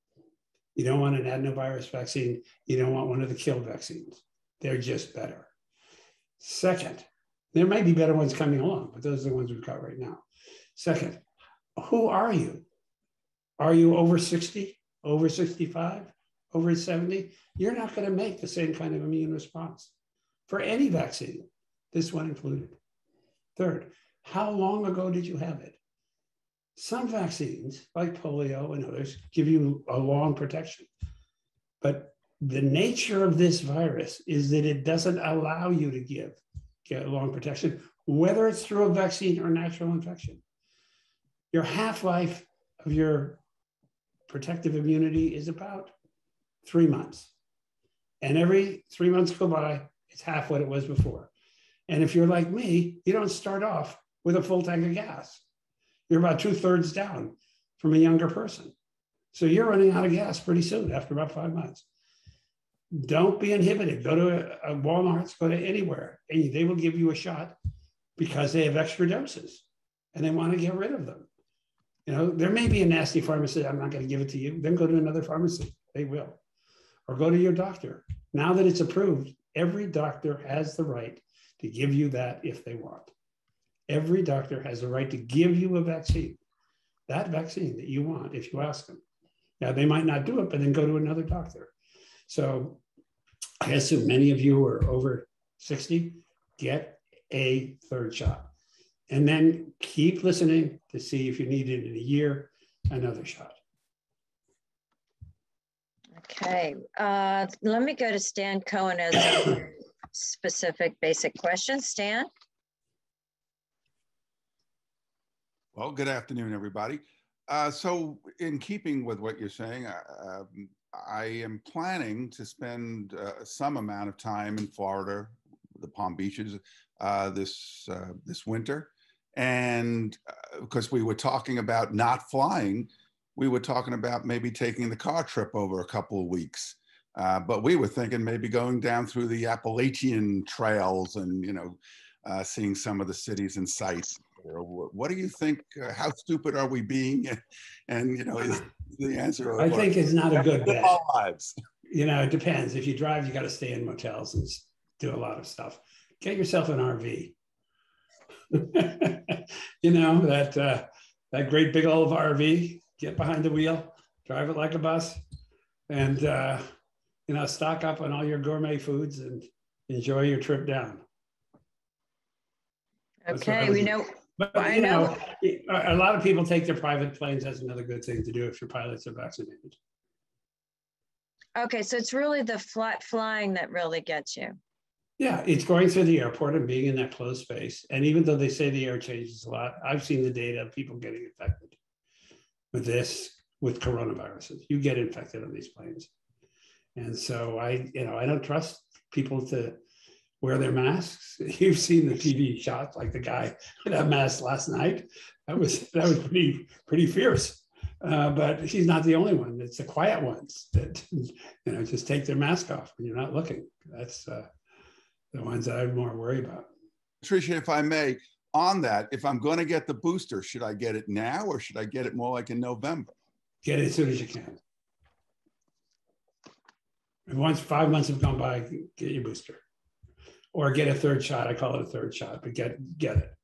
You don't want an adenovirus vaccine. You don't want one of the kill vaccines. They're just better. Second, there may be better ones coming along, but those are the ones we've got right now. Second, who are you? Are you over sixty, over sixty-five, over seventy? You're not going to make the same kind of immune response for any vaccine, this one included. Third, how long ago did you have it? Some vaccines, like polio and others, give you a long protection. But the nature of this virus is that it doesn't allow you to give get long protection, whether it's through a vaccine or natural infection. Your half-life of your protective immunity is about three months. And every three months go by, it's half what it was before. And if you're like me, you don't start off with a full tank of gas. You're about two thirds down from a younger person. So you're running out of gas pretty soon after about five months. Don't be inhibited. Go to a, a Walmart, go to anywhere, and they will give you a shot because they have extra doses and they want to get rid of them. You know, there may be a nasty pharmacy, I'm not going to give it to you. Then go to another pharmacy, they will. Or go to your doctor. Now that it's approved, every doctor has the right to give you that if they want. Every doctor has the right to give you a vaccine, that vaccine that you want if you ask them. Now, they might not do it, but then go to another doctor. So I assume many of you are over sixty, get a third shot. And then keep listening to see if you need it in a year, another shot. Okay, uh, let me go to Stan Cohen as a specific basic question. Stan? Well, good afternoon, everybody. Uh, so in keeping with what you're saying, uh, I am planning to spend uh, some amount of time in Florida, the Palm Beaches, uh, this, uh, this winter. And because uh, we were talking about not flying, we were talking about maybe taking the car trip over a couple of weeks. Uh, but we were thinking maybe going down through the Appalachian trails and, you know, uh, seeing some of the cities and sites. What do you think? Uh, how stupid are we being? And, you know, is the answer? I think it's not a good bet. Our lives. You know, it depends. If you drive, you got to stay in motels and do a lot of stuff. Get yourself an R V. You know, that uh, that great big old R V, get behind the wheel, drive it like a bus, and, uh, you know, stock up on all your gourmet foods and enjoy your trip down. Okay, we know. But, I you know, know. a lot of people take their private planes. That's another good thing to do if your pilots are vaccinated. Okay, so it's really the flat flying that really gets you. Yeah, it's going through the airport and being in that closed space. And even though they say the air changes a lot, I've seen the data of people getting infected with this, with coronaviruses. You get infected on these planes. And so I, you know, I don't trust people to wear their masks. You've seen the T V shots, like the guy with that mask last night. That was that was pretty pretty fierce. Uh, but he's not the only one. It's the quiet ones that, you know, just take their mask off when you're not looking. That's uh, the ones that I'm more worried about. Tricia, if I may, on that, if I'm going to get the booster, should I get it now or should I get it more like in November? Get it as soon as you can. And once five months have gone by, get your booster. Or get a third shot. I call it a third shot, but get, get it.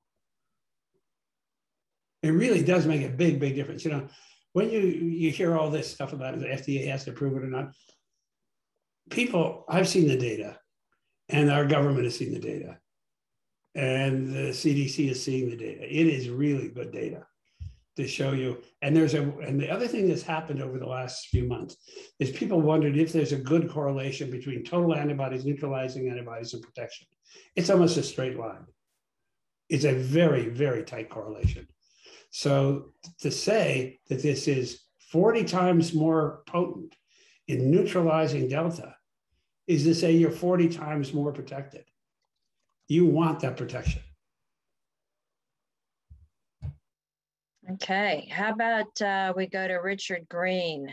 It really does make a big, big difference. You know, when you, you hear all this stuff about it, the F D A has to approve it or not, people, I've seen the data and our government has seen the data and the C D C is seeing the data. It is really good data to show you. And there's a, and the other thing that's happened over the last few months is people wondered if there's a good correlation between total antibodies, neutralizing antibodies, and protection. It's almost a straight line. It's a very, very tight correlation. So to say that this is forty times more potent in neutralizing Delta is to say you're forty times more protected. You want that protection. Okay, how about uh, we go to Richard Green?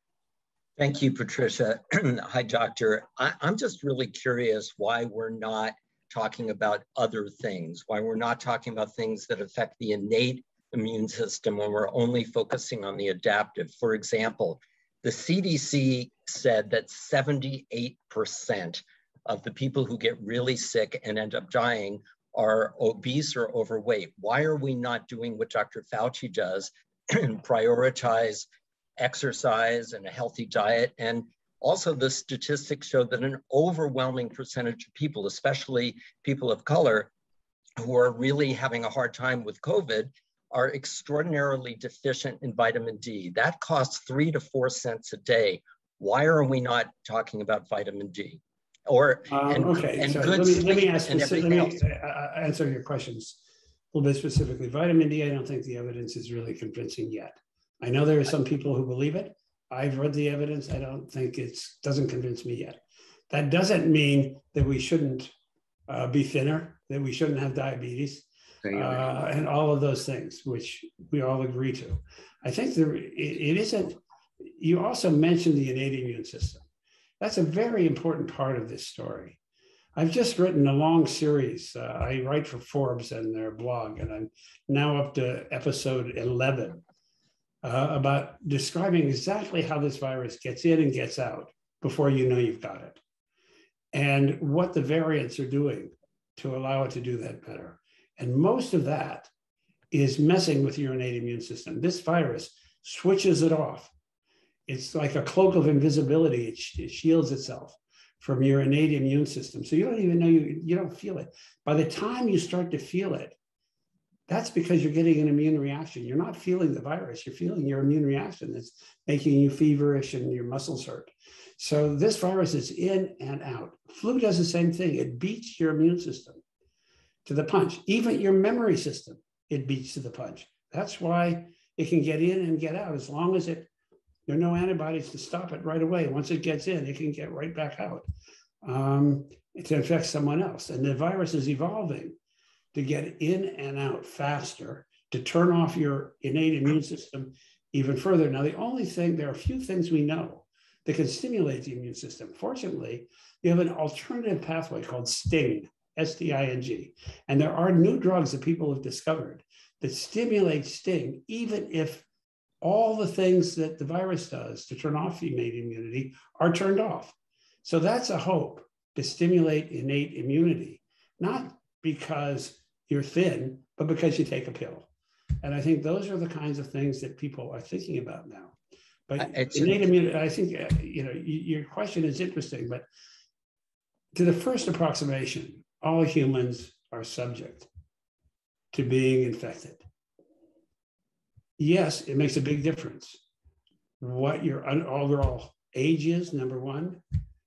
Thank you, Patricia. Hi, Doctor. I, I'm just really curious why we're not talking about other things, why we're not talking about things that affect the innate immune system when we're only focusing on the adaptive. For example, the C D C said that seventy-eight percent of the people who get really sick and end up dying are obese or overweight. Why are we not doing what Doctor Fauci does and prioritize exercise and a healthy diet? And also the statistics show that an overwhelming percentage of people, especially people of color who are really having a hard time with COVID, are extraordinarily deficient in vitamin D. That costs three to four cents a day. Why are we not talking about vitamin D? Or um, and, okay, and so good let me, let me, ask and let everything me else. uh, answer your questions a little bit specifically. Vitamin D, I don't think the evidence is really convincing yet. I know there are some people who believe it. I've read the evidence. I don't think it doesn't convince me yet. That doesn't mean that we shouldn't uh, be thinner, that we shouldn't have diabetes, uh, and all of those things, which we all agree to. I think there, it, it isn't, you also mentioned the innate immune system. That's a very important part of this story. I've just written a long series. Uh, I write for Forbes and their blog, and I'm now up to episode eleven uh, about describing exactly how this virus gets in and gets out before you know you've got it, and what the variants are doing to allow it to do that better. And most of that is messing with your innate immune system. This virus switches it off. It's like a cloak of invisibility. It, sh it shields itself from your innate immune system. So you don't even know, you, you don't feel it. By the time you start to feel it, That's because you're getting an immune reaction. You're not feeling the virus, you're feeling your immune reaction that's making you feverish and your muscles hurt. So this virus is in and out. Flu does the same thing. It beats your immune system to the punch. Even your memory system, it beats to the punch. That's why it can get in and get out as long as it, there are no antibodies to stop it right away. Once it gets in, it can get right back out um, to infect someone else. And the virus is evolving to get in and out faster, to turn off your innate immune system even further. Now, the only thing, there are a few things we know that can stimulate the immune system. Fortunately, you have an alternative pathway called STING, S T I N G. And there are new drugs that people have discovered that stimulate STING, even if all the things that the virus does to turn off innate immunity are turned off. So that's a hope, to stimulate innate immunity, not because you're thin, but because you take a pill. And I think those are the kinds of things that people are thinking about now. But it's innate immunity, I think, uh, you know, your question is interesting, but to the first approximation, all humans are subject to being infected. Yes, it makes a big difference what your overall age is, number one,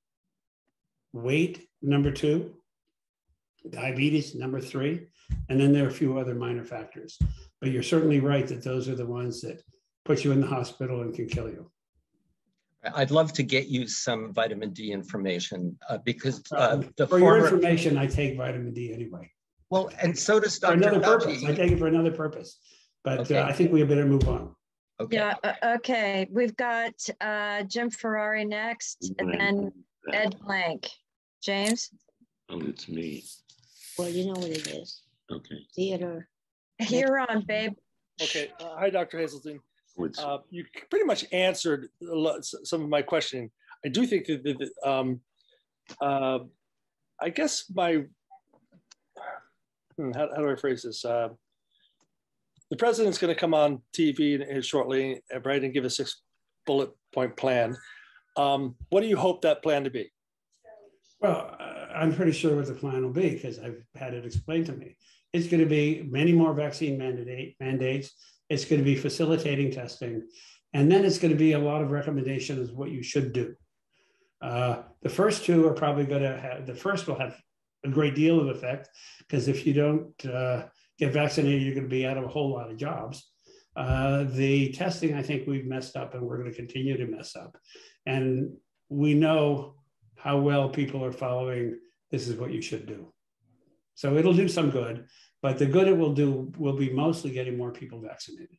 weight, number two, diabetes, number three, and then there are a few other minor factors. But you're certainly right that those are the ones that put you in the hospital and can kill you. I'd love to get you some vitamin D information uh, because uh, the for former... your information, I take vitamin D anyway. Well, and so does Doctor For another Duffy. purpose. I take it for another purpose. But Okay. uh, I think we better move on. Okay. Yeah, uh, okay. We've got uh, Jim Ferrari next, and then Ed Blank. James? Oh, it's me. Well, you know what it is. Okay. Theater. You're on, babe. Okay. Uh, hi, Doctor Haseltine. What's Uh, you pretty much answered a lot, some of my questioning. I do think that, that, that um, uh, I guess my, hmm, how, how do I phrase this? Uh, the president's going to come on T V shortly, right, and give a six bullet point plan. Um, what do you hope that plan to be? Well, uh, I'm pretty sure what the plan will be because I've had it explained to me. It's going to be many more vaccine mandate, mandates. It's going to be facilitating testing. And then it's going to be a lot of recommendations of what you should do. Uh, the first two are probably going to have, the first will have a great deal of effect because if you don't uh, get vaccinated, you're going to be out of a whole lot of jobs. Uh, the testing, I think we've messed up and we're going to continue to mess up. And we know how well people are following, this is what you should do. So it'll do some good, but the good it will do will be mostly getting more people vaccinated.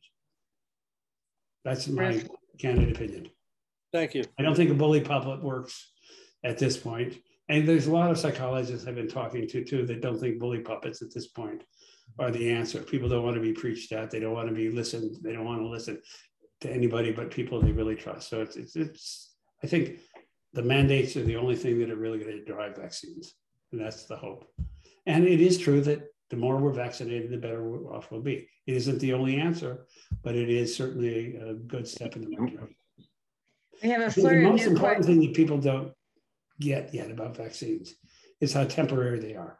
That's my candid opinion. Thank you. I don't think a bully puppet works at this point. And there's a lot of psychologists I've been talking to too that don't think bully puppets at this point are the answer. People don't want to be preached at. They don't want to be listened. They don't want to listen to anybody but people they really trust. So it's, it's, it's I think the mandates are the only thing that are really going to drive vaccines. And that's the hope. And it is true that the more we're vaccinated, the better off we'll be. It isn't the only answer, but it is certainly a good step in the right direction. We have a I think the flurry of most new important questions. thing that people don't get yet about vaccines is how temporary they are.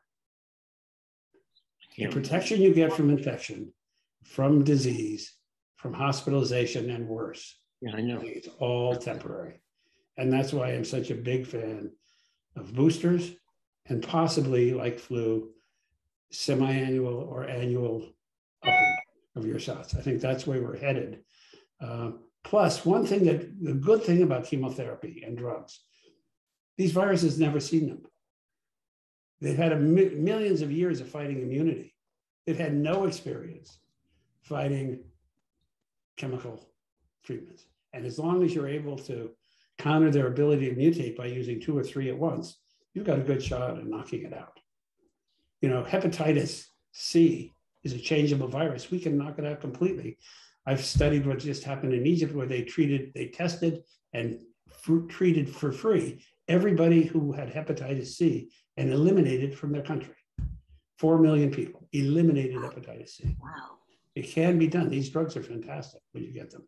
The protection you get from infection, from disease, from hospitalization and worse, Yeah, I know. it's all temporary. And that's why I'm such a big fan of boosters and possibly, like flu, semi-annual or annual upping of your shots. I think that's where we're headed. Uh, plus, one thing that, the good thing about chemotherapy and drugs, these viruses never seen them. They've had a mi millions of years of fighting immunity. They've had no experience fighting chemical treatments. And as long as you're able to counter their ability to mutate by using two or three at once, you've got a good shot at knocking it out. You know, hepatitis C is a changeable virus. We can knock it out completely. I've studied what just happened in Egypt where they treated, they tested and treated for free everybody who had hepatitis C and eliminated from their country. Four million people eliminated hepatitis C. Wow. It can be done. These drugs are fantastic when you get them.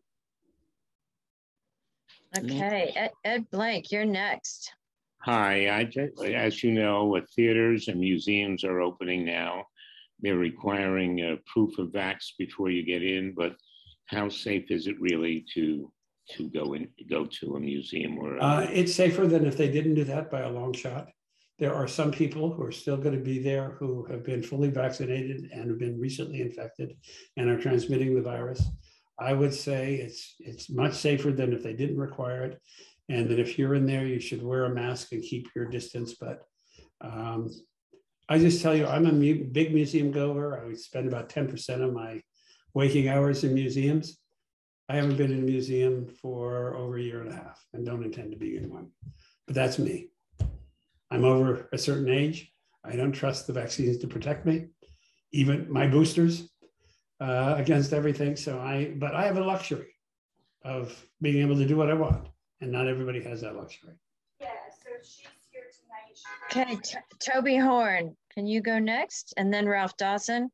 Okay, Ed, Ed Blank, you're next. Hi, I just, as you know, with theaters and museums are opening now, they're requiring a proof of vax before you get in, but how safe is it really to to go in, go to a museum or? A uh, it's safer than if they didn't do that by a long shot. There are some people who are still going to be there who have been fully vaccinated and have been recently infected and are transmitting the virus. I would say it's it's much safer than if they didn't require it, and that if you're in there, you should wear a mask and keep your distance. But um, I just tell you, I'm a mu big museum goer. I would spend about ten percent of my waking hours in museums. I haven't been in a museum for over a year and a half and don't intend to be in one, but that's me. I'm over a certain age. I don't trust the vaccines to protect me, even my boosters, uh, against everything. So I, but I have a luxury of being able to do what I want, and not everybody has that luxury. Yeah, so she's here tonight. Okay, T Toby Horn, can you go next? And then Ralph Dawson.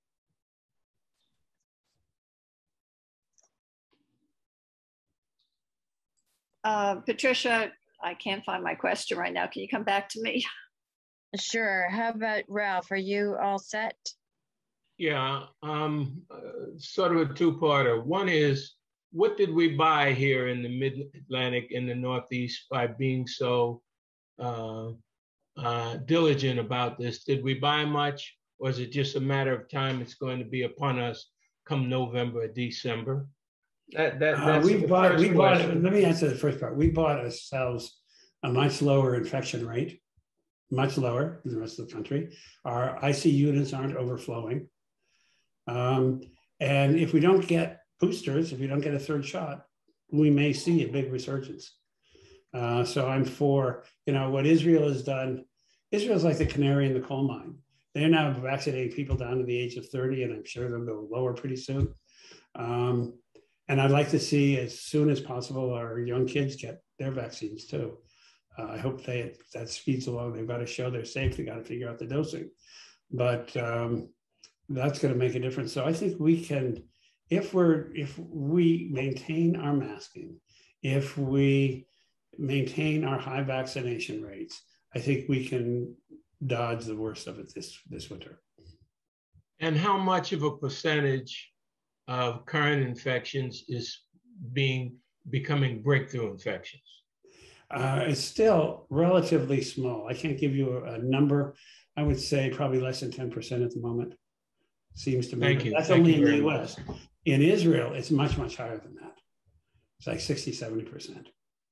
Uh, Patricia, I can't find my question right now. Can you come back to me? Sure. How about Ralph? Are you all set? Yeah, um, uh, sort of a two-parter. One is, what did we buy here in the Mid-Atlantic, in the Northeast, by being so uh, uh, diligent about this? Did we buy much, or is it just a matter of time it's going to be upon us come November or December? That, that, Uh, that's we the bought, first we bought, question. let me answer the first part. We bought ourselves a much lower infection rate, much lower than the rest of the country. Our I C units aren't overflowing. Um, and if we don't get boosters, if we don't get a third shot, we may see a big resurgence. Uh, so I'm for, you know, what Israel has done. Israel's like the canary in the coal mine. They're now vaccinating people down to the age of thirty, and I'm sure they'll go lower pretty soon. Um, And I'd like to see as soon as possible our young kids get their vaccines too. Uh, I hope they that speeds along. They've got to show they're safe. They got to figure out the dosing, but um, that's going to make a difference. So I think we can, if we're if we maintain our masking, if we maintain our high vaccination rates, I think we can dodge the worst of it this this winter. And how much of a percentage of current infections is being becoming breakthrough infections? Uh, it's still relatively small. I can't give you a, a number. I would say probably less than ten percent at the moment. Seems to me. Thank you. That's Thank only you in the very U much. S. In Israel, it's much, much higher than that. It's like sixty, seventy percent.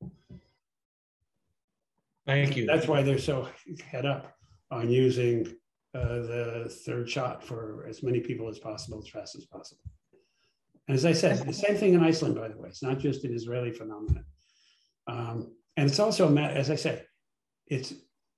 Thank you. That's why they're so head up on using uh, the third shot for as many people as possible, as fast as possible. And as I said, the same thing in Iceland, by the way. It's not just an Israeli phenomenon. Um, and it's also, a matter, as I say, it's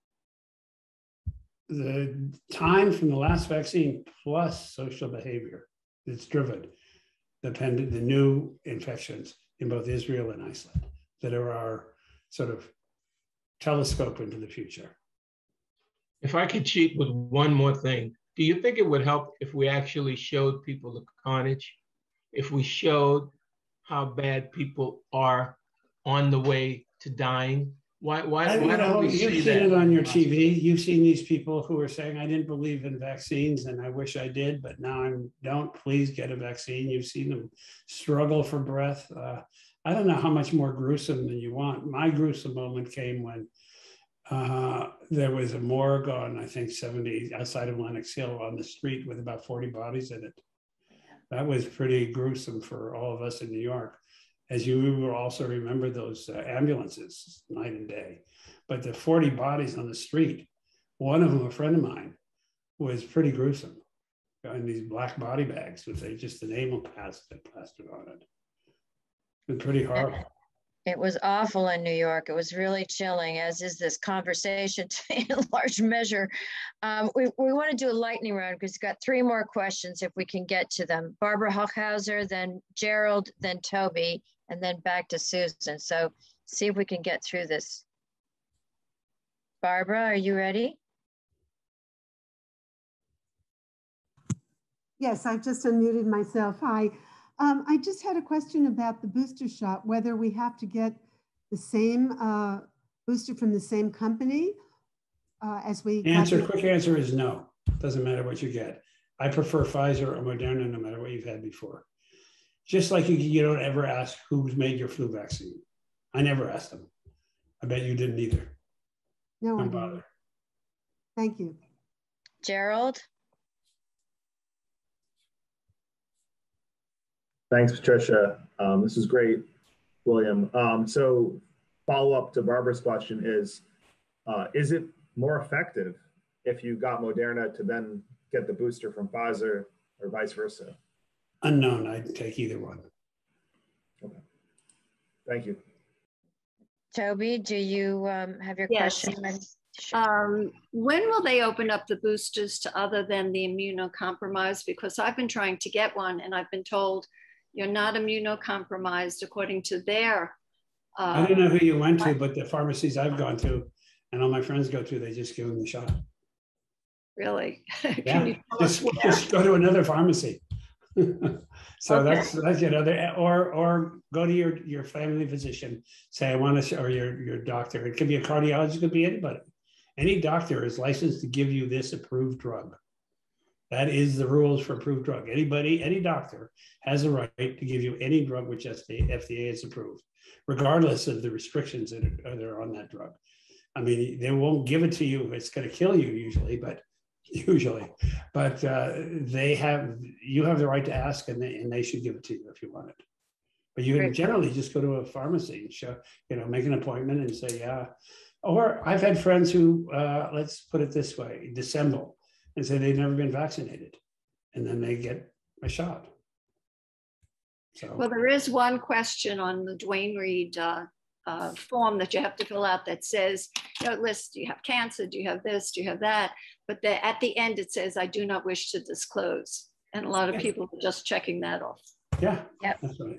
the time from the last vaccine plus social behavior that's driven the, pand- the new infections in both Israel and Iceland that are our sort of telescope into the future. If I could cheat with one more thing, do you think it would help if we actually showed people the carnage? If we showed how bad people are on the way to dying? Why, why, I, why you don't know, we you've see seen that? it on your T V. You've seen these people who are saying, I didn't believe in vaccines and I wish I did, but now I don't. Please get a vaccine. You've seen them struggle for breath. Uh, I don't know how much more gruesome than you want. My gruesome moment came when uh, there was a morgue on, I think, seventy outside of Lenox Hill on the street with about forty bodies in it. That was pretty gruesome for all of us in New York. As you will also remember those uh, ambulances night and day. But the forty bodies on the street, one of them, a friend of mine, was pretty gruesome. In these black body bags with a, just the name plastered, plastered on it. It's been pretty horrible. It was awful in New York. It was really chilling, as is this conversation in large measure. Um, we, we want to do a lightning round because we've got three more questions if we can get to them. Barbara Hochhauser, then Gerald, then Toby, and then back to Susan. So see if we can get through this. Barbara, are you ready? Yes, I've just unmuted myself. Hi. Um, I just had a question about the booster shot, whether we have to get the same uh, booster from the same company uh, as we- Answer, quick answer is no. Doesn't matter what you get. I prefer Pfizer or Moderna no matter what you've had before. Just like you, you don't ever ask who's made your flu vaccine. I never asked them. I bet you didn't either. No, don't I bother. didn't. Thank you. Gerald? Thanks, Patricia. Um, this is great, William. Um, so follow up to Barbara's question is, uh, is it more effective if you got Moderna to then get the booster from Pfizer or vice versa? Unknown, I'd take either one. Okay, thank you. Toby, do you um, have your Yes. question? Um, when will they open up the boosters to other than the immunocompromised? Because I've been trying to get one and I've been told you're not immunocompromised according to their. Uh, I don't know who you went to, but the pharmacies I've gone to and all my friends go to, they just give them the shot. Really? Yeah, Can you tell us just, where? just go to another pharmacy. So Okay. that's, that's, you know, or, or go to your, your family physician, say, I want to, or your, your doctor. It could be a cardiologist, it could be anybody. Any doctor is licensed to give you this approved drug. That is the rules for approved drug. Anybody, any doctor has a right to give you any drug which F D A has approved, regardless of the restrictions that are, that are on that drug. I mean, they won't give it to you. It's going to kill you usually, but usually, but uh, they have, you have the right to ask, and they, and they should give it to you if you want it. But you can generally just go to a pharmacy and show, you know, make an appointment and say, yeah. Or I've had friends who, uh, let's put it this way, dissemble and say they've never been vaccinated, and then they get a shot. So, Well, there is one question on the Duane Reade uh, uh, form that you have to fill out that says, you know, list, do you have cancer? Do you have this? Do you have that? But the, at the end, it says, I do not wish to disclose. And a lot of yeah. people are just checking that off. Yeah, yep. That's right.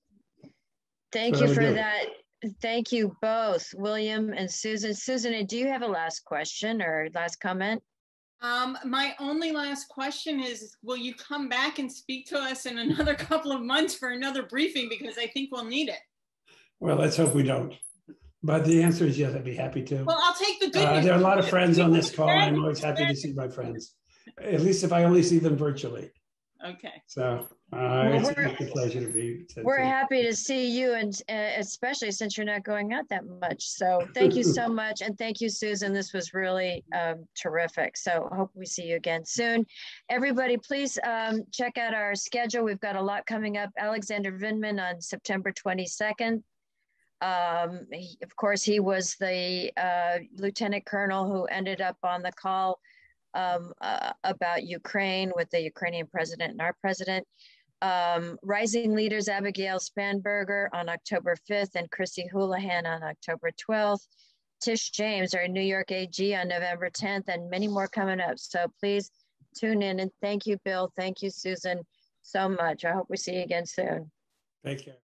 Thank So you for do. that. Thank you both, William and Susan. Susan, do you have a last question or last comment? Um, my only last question is, will you come back and speak to us in another couple of months for another briefing? Because I think we'll need it. Well, let's hope we don't. But the answer is yes, I'd be happy to. Well, I'll take the good Uh, news. there are a lot of friends on this call. I'm always happy to see my friends, at least if I only see them virtually. Okay. So uh, Well, it's, we're- it's a pleasure to be. To, We're to, happy to see you, and uh, especially since you're not going out that much. So thank you so much. And thank you, Susan. This was really um, terrific. So I hope we see you again soon. Everybody, please um, check out our schedule. We've got a lot coming up. Alexander Vindman on September twenty-second. Um, he, of course, he was the uh, lieutenant colonel who ended up on the call um, uh, about Ukraine with the Ukrainian president and our president. Um, Rising Leaders Abigail Spanberger on October fifth and Chrissy Houlihan on October twelfth. Tish James, our New York A G on November tenth, and many more coming up. So please tune in, and thank you, Bill. Thank you, Susan, so much. I hope we see you again soon. Take care.